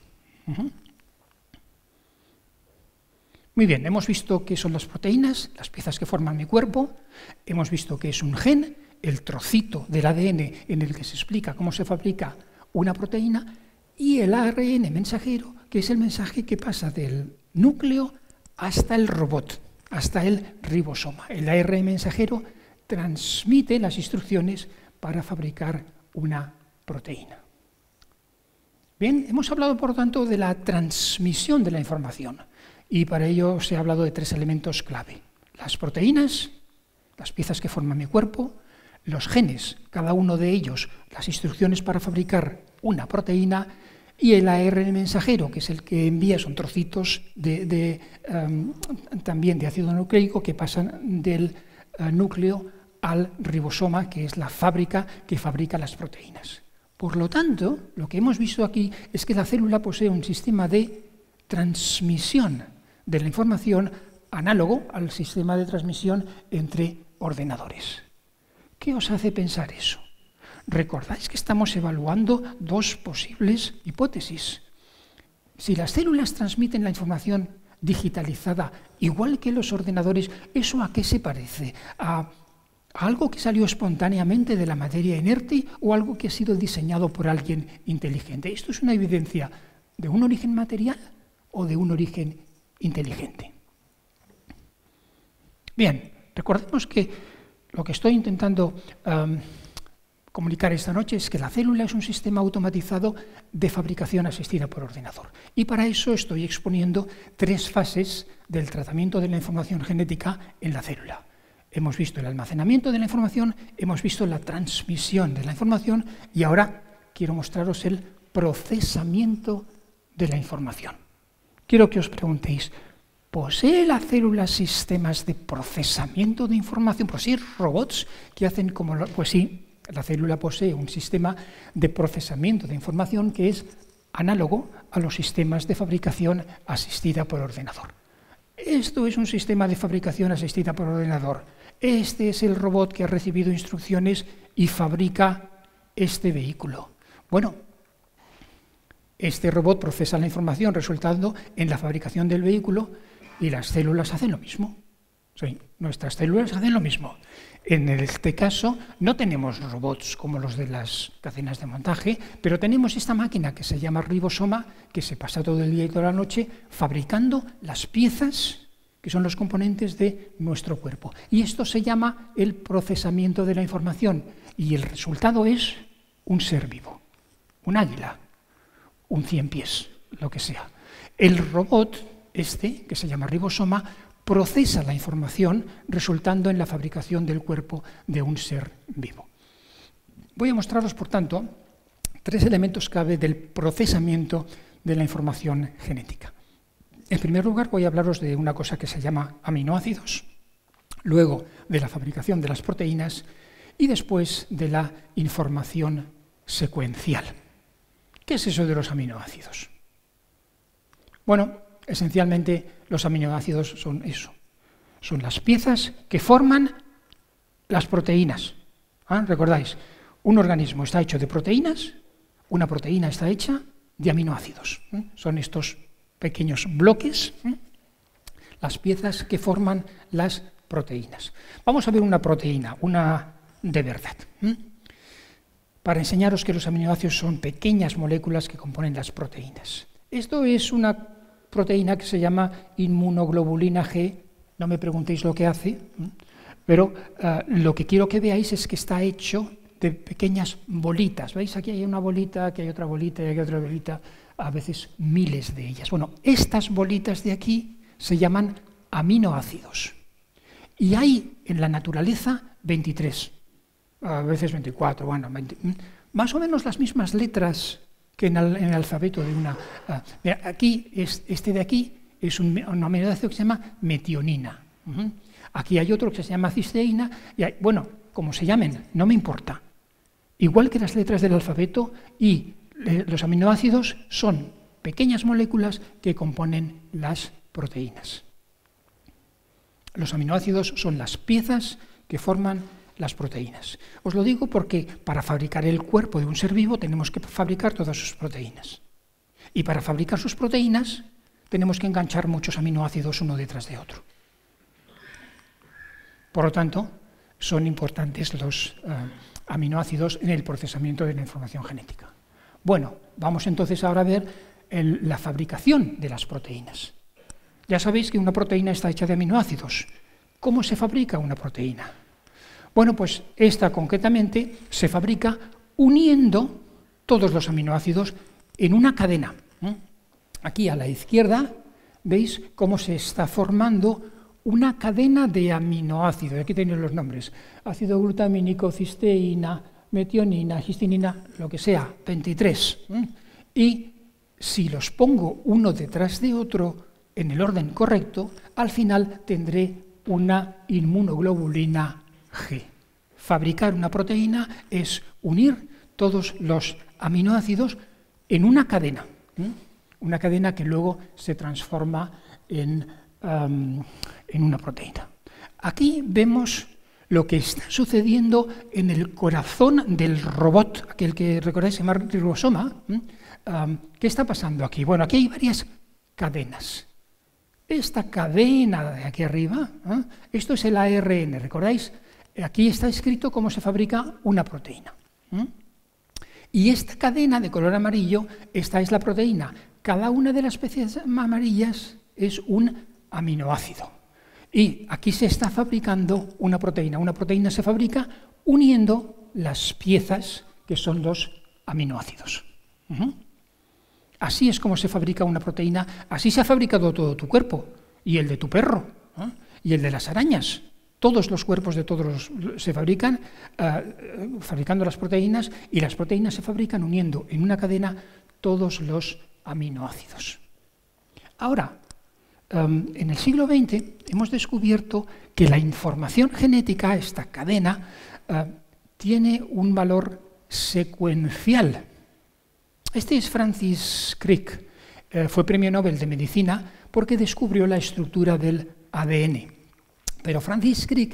Muy bien, hemos visto qué son las proteínas, las piezas que forman mi cuerpo, hemos visto qué es un gen, el trocito del ADN en el que se explica cómo se fabrica una proteína, y el ARN mensajero, que es el mensaje que pasa del núcleo hasta el robot, hasta el ribosoma. El ARN mensajero transmite las instrucciones para fabricar una proteína. Bien, hemos hablado, por lo tanto, de la transmisión de la información. Y para ello se ha hablado de 3 elementos clave. Las proteínas, las piezas que forman mi cuerpo, los genes, cada uno de ellos, las instrucciones para fabricar una proteína, y el ARN mensajero, que es el que envía, son trocitos también de ácido nucleico que pasan del núcleo al ribosoma, que es la fábrica que fabrica las proteínas. Por lo tanto, lo que hemos visto aquí es que la célula posee un sistema de transmisión de la información análogo al sistema de transmisión entre ordenadores. ¿Qué os hace pensar eso? Recordáis que estamos evaluando 2 posibles hipótesis. Si las células transmiten la información digitalizada igual que los ordenadores, ¿eso a qué se parece? ¿A algo que salió espontáneamente de la materia inerte o algo que ha sido diseñado por alguien inteligente? ¿Esto es una evidencia de un origen material o de un origen inteligente? Bien, recordemos que lo que estoy intentando comunicar esta noche es que la célula es un sistema automatizado de fabricación asistida por ordenador. Y para eso estoy exponiendo 3 fases del tratamiento de la información genética en la célula. Hemos visto el almacenamiento de la información, hemos visto la transmisión de la información y ahora quiero mostraros el procesamiento de la información. Quiero que os preguntéis, ¿posee la célula sistemas de procesamiento de información? ¿Posee robots que hacen como...? Pues sí, la célula posee un sistema de procesamiento de información que es análogo a los sistemas de fabricación asistida por ordenador. Esto es un sistema de fabricación asistida por ordenador. Este es el robot que ha recibido instrucciones y fabrica este vehículo. Bueno, este robot procesa la información resultando en la fabricación del vehículo y las células hacen lo mismo. Sí, nuestras células hacen lo mismo. En este caso no tenemos robots como los de las cadenas de montaje, pero tenemos esta máquina que se llama ribosoma, que se pasa todo el día y toda la noche fabricando las piezas que son los componentes de nuestro cuerpo. Y esto se llama el procesamiento de la información. Y el resultado es un ser vivo, un águila, un 100 pies, lo que sea. El robot, que se llama ribosoma, procesa la información resultando en la fabricación del cuerpo de un ser vivo. Voy a mostraros, por tanto, 3 elementos clave del procesamiento de la información genética. En primer lugar, voy a hablaros de una cosa que se llama aminoácidos, luego de la fabricación de las proteínas y después de la información secuencial. ¿Qué es eso de los aminoácidos? Bueno, esencialmente los aminoácidos son eso, son las piezas que forman las proteínas. ¿Recordáis? Un organismo está hecho de proteínas, una proteína está hecha de aminoácidos. Son estos pequeños bloques, las piezas que forman las proteínas. Vamos a ver una proteína, una de verdad, para enseñaros que los aminoácidos son pequeñas moléculas que componen las proteínas. Esto es una proteína que se llama inmunoglobulina G, no me preguntéis lo que hace, pero lo que quiero que veáis es que está hecho de pequeñas bolitas. ¿Veis? Aquí hay una bolita, aquí hay otra bolita y aquí hay otra bolita, a veces miles de ellas. Bueno, estas bolitas de aquí se llaman aminoácidos. Y hay en la naturaleza 23, a veces 24, bueno, 20, más o menos las mismas letras que en el alfabeto de una... Aquí, este de aquí es un aminoácido que se llama metionina. Aquí hay otro que se llama cisteína. Y hay, bueno, como se llamen, no me importa. Igual que las letras del alfabeto, y los aminoácidos son pequeñas moléculas que componen las proteínas. Los aminoácidos son las piezas que forman las proteínas. Os lo digo porque para fabricar el cuerpo de un ser vivo tenemos que fabricar todas sus proteínas. Y para fabricar sus proteínas tenemos que enganchar muchos aminoácidos uno detrás de otro. Por lo tanto, son importantes los aminoácidos en el procesamiento de la información genética. Bueno, vamos entonces ahora a ver la fabricación de las proteínas. Ya sabéis que una proteína está hecha de aminoácidos. ¿Cómo se fabrica una proteína? Bueno, pues esta concretamente se fabrica uniendo todos los aminoácidos en una cadena. Aquí a la izquierda veis cómo se está formando una cadena de aminoácidos. Aquí tenéis los nombres: ácido glutamínico, cisteína, metionina, histinina, lo que sea, 23. Y si los pongo uno detrás de otro en el orden correcto, al final tendré una inmunoglobulina G. Fabricar una proteína es unir todos los aminoácidos en una cadena que luego se transforma en una proteína. Aquí vemos lo que está sucediendo en el corazón del robot, aquel que recordáis se llama ribosoma. ¿Qué está pasando aquí? Bueno, aquí hay varias cadenas. Esta cadena de aquí arriba, esto es el ARN, ¿recordáis? Aquí está escrito cómo se fabrica una proteína. Y esta cadena de color amarillo, esta es la proteína. Cada una de las especies amarillas es un aminoácido. Y aquí se está fabricando una proteína. Una proteína se fabrica uniendo las piezas que son los aminoácidos. Así es como se fabrica una proteína. Así se ha fabricado todo tu cuerpo, y el de tu perro, y el de las arañas. Todos los cuerpos de todos se fabrican fabricando las proteínas, y las proteínas se fabrican uniendo en una cadena todos los aminoácidos. Ahora, en el siglo XX hemos descubierto que la información genética, esta cadena, tiene un valor secuencial. Este es Francis Crick, fue premio Nobel de Medicina porque descubrió la estructura del ADN. Pero Francis Crick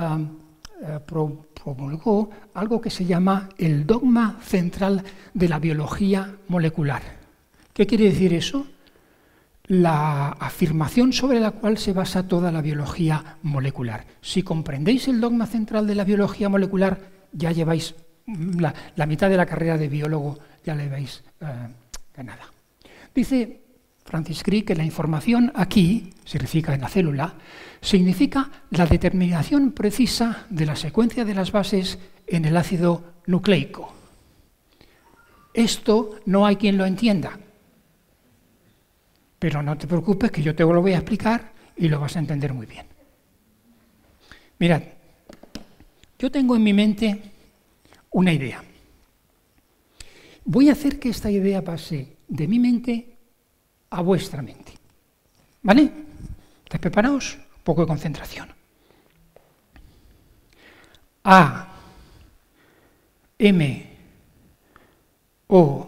promulgó algo que se llama el dogma central de la biología molecular. ¿Qué quiere decir eso? La afirmación sobre la cual se basa toda la biología molecular. Si comprendéis el dogma central de la biología molecular, ya lleváis la mitad de la carrera de biólogo, ya la habéis ganada. Dice Francis Crick que la información aquí, significa en la célula, significa la determinación precisa de la secuencia de las bases en el ácido nucleico. Esto no hay quien lo entienda, pero no te preocupes que yo te lo voy a explicar y lo vas a entender muy bien. Mirad, yo tengo en mi mente una idea. Voy a hacer que esta idea pase de mi mente a vuestra mente. ¿Vale? ¿Estáis preparados? Un poco de concentración. A, M, O,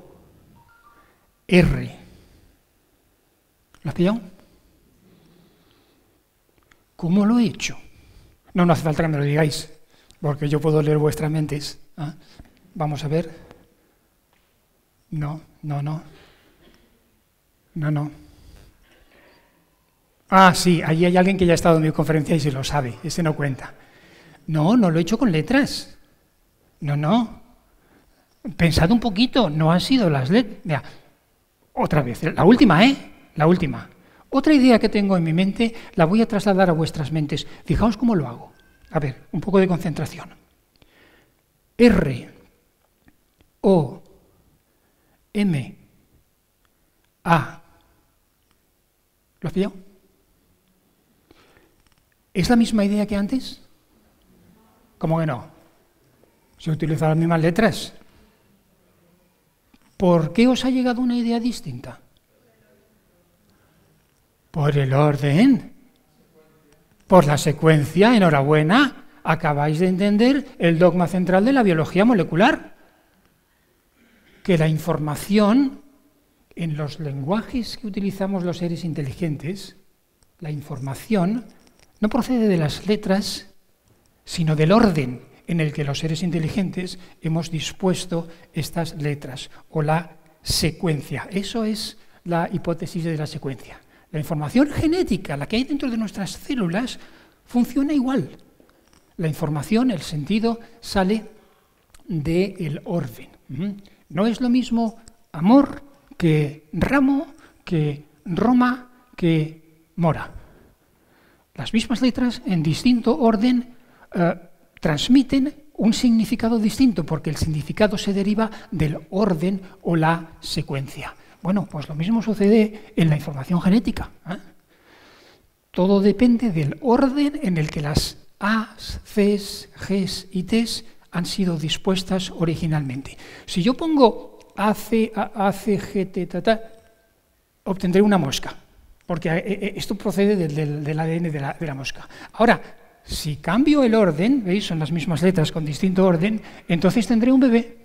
R. ¿Lo has pillado? ¿Cómo lo he hecho? No hace falta que me lo digáis, porque yo puedo leer vuestras mentes. ¿Ah? Vamos a ver. No. Ah, sí, allí hay alguien que ya ha estado en mi conferencia y se lo sabe, ese no cuenta. No lo he hecho con letras. No. Pensad un poquito, no han sido las letras. Mira, otra vez, la última, La última. Otra idea que tengo en mi mente la voy a trasladar a vuestras mentes. Fijaos cómo lo hago. A ver, un poco de concentración. R, O, M, A. ¿Lo has pillado? ¿Es la misma idea que antes? ¿Cómo que no? Se utilizan las mismas letras. ¿Por qué os ha llegado una idea distinta? Por el orden. Por la secuencia. Enhorabuena. Acabáis de entender el dogma central de la biología molecular. Que la información, en los lenguajes que utilizamos los seres inteligentes, la información no procede de las letras, sino del orden en el que los seres inteligentes hemos dispuesto estas letras, o la secuencia. Eso es la hipótesis de la secuencia. La información genética, la que hay dentro de nuestras células, funciona igual. La información, el sentido, sale del orden. No es lo mismo amor que ramo, que Roma, que mora. Las mismas letras, en distinto orden, transmiten un significado distinto, porque el significado se deriva del orden o la secuencia. Bueno, pues lo mismo sucede en la información genética. Todo depende del orden en el que las A's, C's, G's y T's han sido dispuestas originalmente. Si yo pongo A, C, G, T, obtendré una mosca, porque esto procede del ADN de la mosca. Ahora, si cambio el orden, ¿veis? Son las mismas letras con distinto orden, entonces tendré un bebé.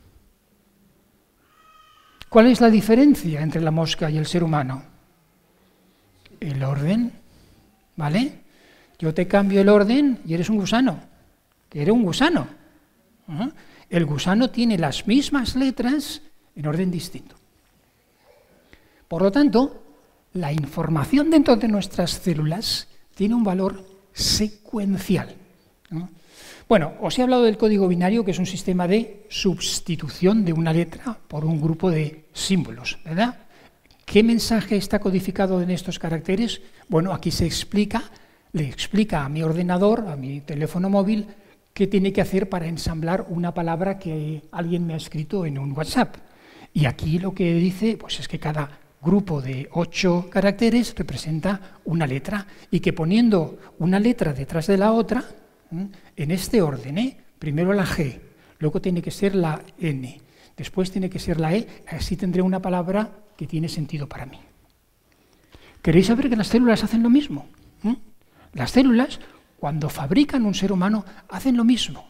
¿Cuál es la diferencia entre la mosca y el ser humano? El orden, ¿vale? Yo te cambio el orden y eres un gusano. Eres un gusano. El gusano tiene las mismas letras en orden distinto. Por lo tanto, la información dentro de nuestras células tiene un valor secuencial. Bueno, os he hablado del código binario, que es un sistema de sustitución de una letra por un grupo de símbolos, ¿verdad? ¿Qué mensaje está codificado en estos caracteres? Bueno, aquí le explica a mi ordenador, a mi teléfono móvil, qué tiene que hacer para ensamblar una palabra que alguien me ha escrito en un WhatsApp. Y aquí lo que dice, pues es que cada grupo de 8 caracteres representa una letra y que poniendo una letra detrás de la otra, en este orden, primero la G, luego tiene que ser la N, después tiene que ser la E, así tendré una palabra que tiene sentido para mí. ¿Queréis saber que las células hacen lo mismo? Las células, cuando fabrican un ser humano, hacen lo mismo.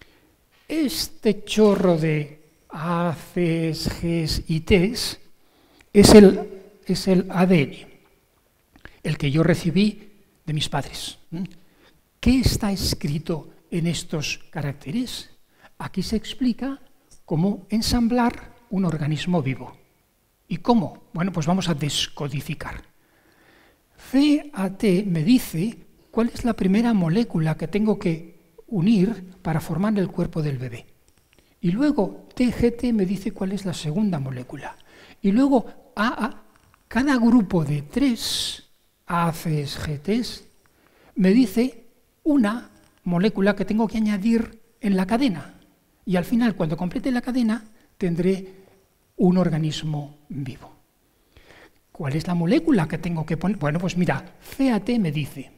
Este chorro de A, C, G y T es el ADN, el que yo recibí de mis padres. ¿Qué está escrito en estos caracteres? Aquí se explica cómo ensamblar un organismo vivo. ¿Y cómo? Bueno, pues vamos a descodificar. CAT me dice cuál es la primera molécula que tengo que unir para formar el cuerpo del bebé. Y luego TGT me dice cuál es la segunda molécula. Y luego cada grupo de 3 ACs, GTs, me dice una molécula que tengo que añadir en la cadena. Y al final, cuando complete la cadena, tendré un organismo vivo. ¿Cuál es la molécula que tengo que poner? Bueno, pues mira, CAT me dice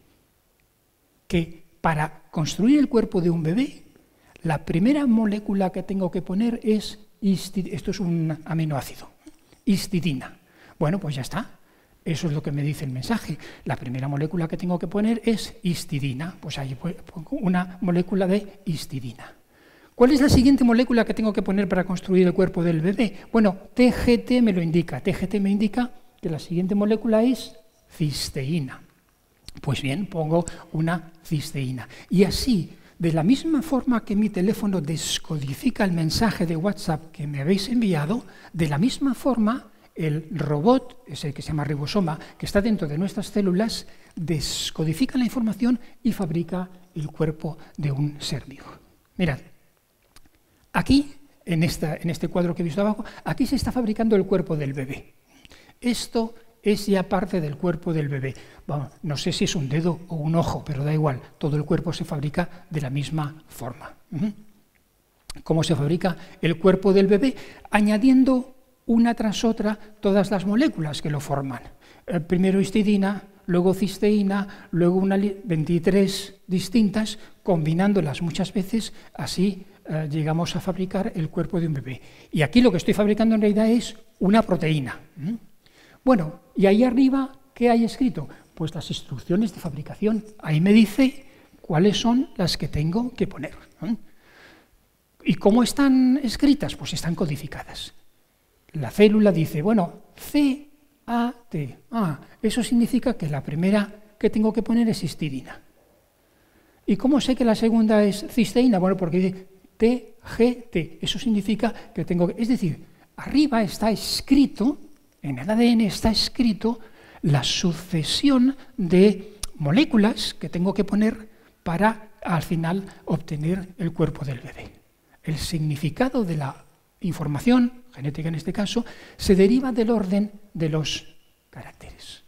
que para construir el cuerpo de un bebé, la primera molécula que tengo que poner es esto es un aminoácido, histidina. Bueno, pues ya está. Eso es lo que me dice el mensaje. La primera molécula que tengo que poner es histidina. Pues ahí pongo una molécula de histidina. ¿Cuál es la siguiente molécula que tengo que poner para construir el cuerpo del bebé? Bueno, TGT me lo indica. TGT me indica que la siguiente molécula es cisteína. Pues bien, pongo una cisteína. Y así, de la misma forma que mi teléfono descodifica el mensaje de WhatsApp que me habéis enviado, de la misma forma el robot, ese que se llama ribosoma, que está dentro de nuestras células, descodifica la información y fabrica el cuerpo de un ser vivo. Mirad, aquí, en este cuadro que he visto abajo, aquí se está fabricando el cuerpo del bebé. Esto es ya parte del cuerpo del bebé. Bueno, no sé si es un dedo o un ojo, pero da igual, todo el cuerpo se fabrica de la misma forma. ¿Cómo se fabrica el cuerpo del bebé? Añadiendo una tras otra todas las moléculas que lo forman. Primero histidina, luego cisteína, luego 23 distintas, combinándolas muchas veces, así llegamos a fabricar el cuerpo de un bebé. Y aquí lo que estoy fabricando en realidad es una proteína. Bueno, y ahí arriba, ¿qué hay escrito? Pues las instrucciones de fabricación. Ahí me dice cuáles son las que tengo que poner. ¿Y cómo están escritas? Pues están codificadas. La célula dice, bueno, CAT. Eso significa que la primera que tengo que poner es histidina. ¿Y cómo sé que la segunda es cisteína? Bueno, porque dice TGT. Eso significa que tengo que... Es decir, arriba está escrito, en el ADN está escrito la sucesión de moléculas que tengo que poner para, al final, obtener el cuerpo del bebé. El significado de la información, genética en este caso, se deriva del orden de los caracteres.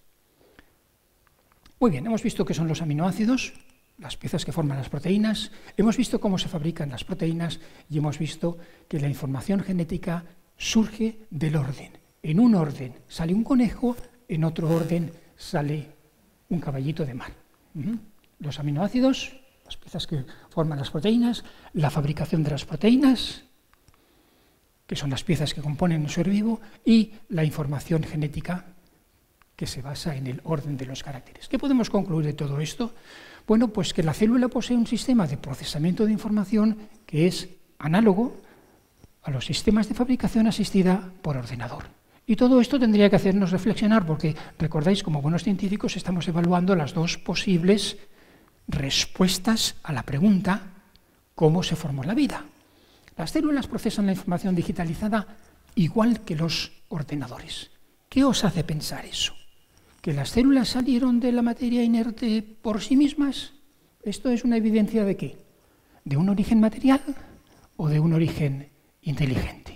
Muy bien, hemos visto qué son los aminoácidos, las piezas que forman las proteínas, hemos visto cómo se fabrican las proteínas y hemos visto que la información genética surge del orden. En un orden sale un conejo, en otro orden sale un caballito de mar. Los aminoácidos, las piezas que forman las proteínas, la fabricación de las proteínas, que son las piezas que componen un ser vivo, y la información genética que se basa en el orden de los caracteres. ¿Qué podemos concluir de todo esto? Bueno, pues que la célula posee un sistema de procesamiento de información que es análogo a los sistemas de fabricación asistida por ordenador. Y todo esto tendría que hacernos reflexionar, porque recordáis, como buenos científicos, estamos evaluando las dos posibles respuestas a la pregunta ¿cómo se formó la vida? Las células procesan la información digitalizada igual que los ordenadores. ¿Qué os hace pensar eso? ¿Que las células salieron de la materia inerte por sí mismas? ¿Esto es una evidencia de qué? ¿De un origen material o de un origen inteligente?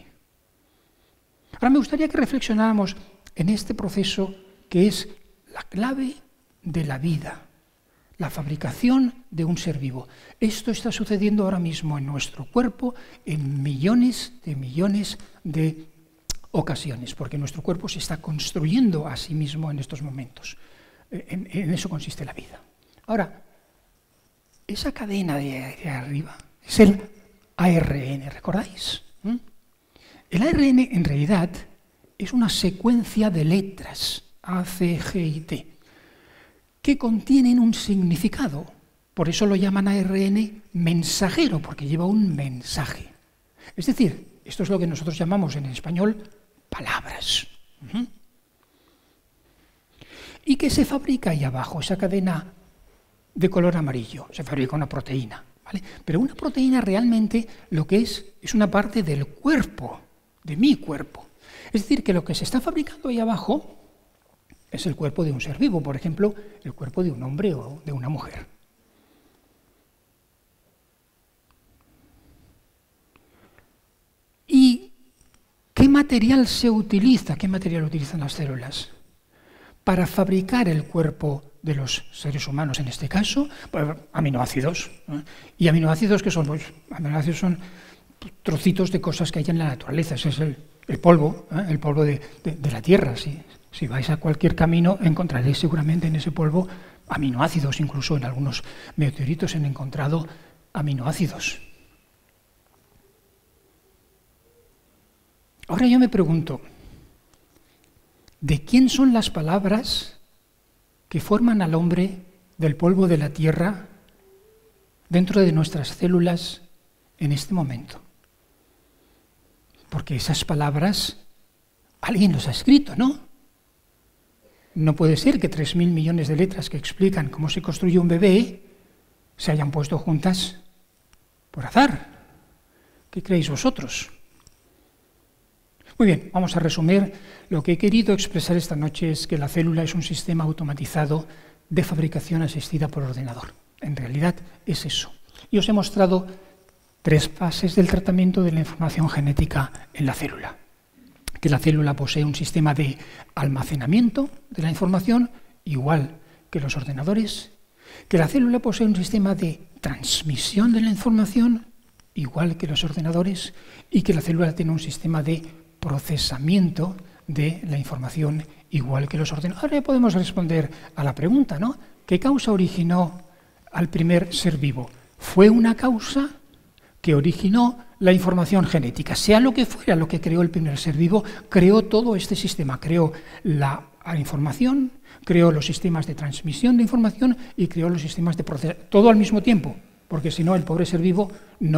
Ahora me gustaría que reflexionáramos en este proceso que es la clave de la vida, la fabricación de un ser vivo. Esto está sucediendo ahora mismo en nuestro cuerpo en millones de ocasiones, porque nuestro cuerpo se está construyendo a sí mismo en estos momentos. En eso consiste la vida. Ahora, esa cadena de arriba es el ARN, ¿recordáis? El ARN en realidad es una secuencia de letras A, C, G y T que contienen un significado. Por eso lo llaman ARN mensajero, porque lleva un mensaje. Es decir, esto es lo que nosotros llamamos en español palabras. ¿Y qué se fabrica ahí abajo, esa cadena de color amarillo? Se fabrica una proteína, ¿vale? Pero una proteína realmente lo que es una parte del cuerpo, de mi cuerpo. Es decir, que lo que se está fabricando ahí abajo es el cuerpo de un ser vivo, por ejemplo, el cuerpo de un hombre o de una mujer. ¿Y qué material se utiliza? ¿Qué material utilizan las células para fabricar el cuerpo de los seres humanos? En este caso, pues, aminoácidos. ¿Y aminoácidos qué son? Pues aminoácidos son trocitos de cosas que hay en la naturaleza. Ese es el polvo de la Tierra. Si vais a cualquier camino, encontraréis seguramente en ese polvo aminoácidos. Incluso en algunos meteoritos se han encontrado aminoácidos. Ahora yo me pregunto, ¿de quién son las palabras que forman al hombre del polvo de la Tierra dentro de nuestras células en este momento? Porque esas palabras alguien los ha escrito, ¿no? No puede ser que 3.000 millones de letras que explican cómo se construye un bebé se hayan puesto juntas por azar. ¿Qué creéis vosotros? Muy bien, vamos a resumir. Lo que he querido expresar esta noche es que la célula es un sistema automatizado de fabricación asistida por ordenador. En realidad es eso. Y os he mostrado 3 fases del tratamiento de la información genética en la célula. Que la célula posee un sistema de almacenamiento de la información, igual que los ordenadores. Que la célula posee un sistema de transmisión de la información, igual que los ordenadores. Y que la célula tiene un sistema de procesamiento de la información, igual que los ordenadores. Ahora ya podemos responder a la pregunta, ¿no? ¿Qué causa originó al primer ser vivo? Fue una causa que originó la información genética. Sea lo que fuera lo que creó el primer ser vivo, creó todo este sistema. Creó la información, creó los sistemas de transmisión de información y creó los sistemas de procesamiento. Todo al mismo tiempo, porque si no, el pobre ser vivo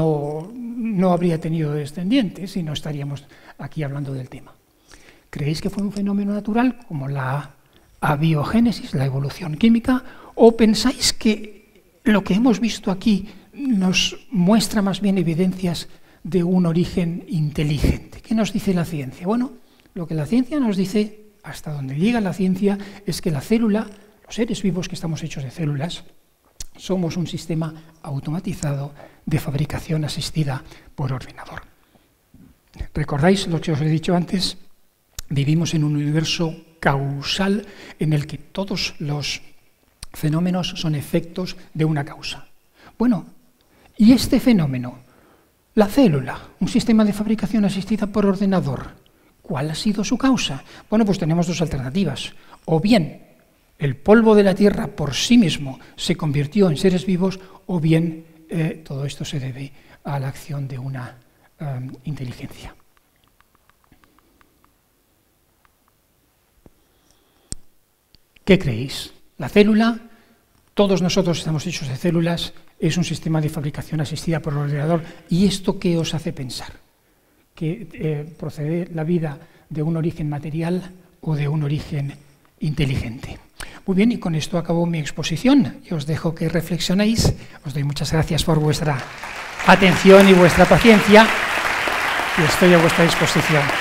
no habría tenido descendientes y no estaríamos aquí hablando del tema. ¿Creéis que fue un fenómeno natural como la abiogénesis, la evolución química? ¿O pensáis que lo que hemos visto aquí nos muestra más bien evidencias de un origen inteligente? ¿Qué nos dice la ciencia? Bueno, lo que la ciencia nos dice, hasta donde llega la ciencia, es que la célula, los seres vivos que estamos hechos de células, somos un sistema automatizado de fabricación asistida por ordenador. ¿Recordáis lo que os he dicho antes? Vivimos en un universo causal en el que todos los fenómenos son efectos de una causa. Bueno, y este fenómeno, la célula, un sistema de fabricación asistida por ordenador, ¿cuál ha sido su causa? Bueno, pues tenemos 2 alternativas. O bien el polvo de la Tierra por sí mismo se convirtió en seres vivos, o bien todo esto se debe a la acción de una inteligencia. ¿Qué creéis? La célula, todos nosotros estamos hechos de células, es un sistema de fabricación asistida por ordenador. ¿Y esto qué os hace pensar? ¿Que procede la vida de un origen material o de un origen inteligente? Muy bien, y con esto acabo mi exposición. Y os dejo que reflexionéis. Os doy muchas gracias por vuestra atención y vuestra paciencia. Y estoy a vuestra disposición.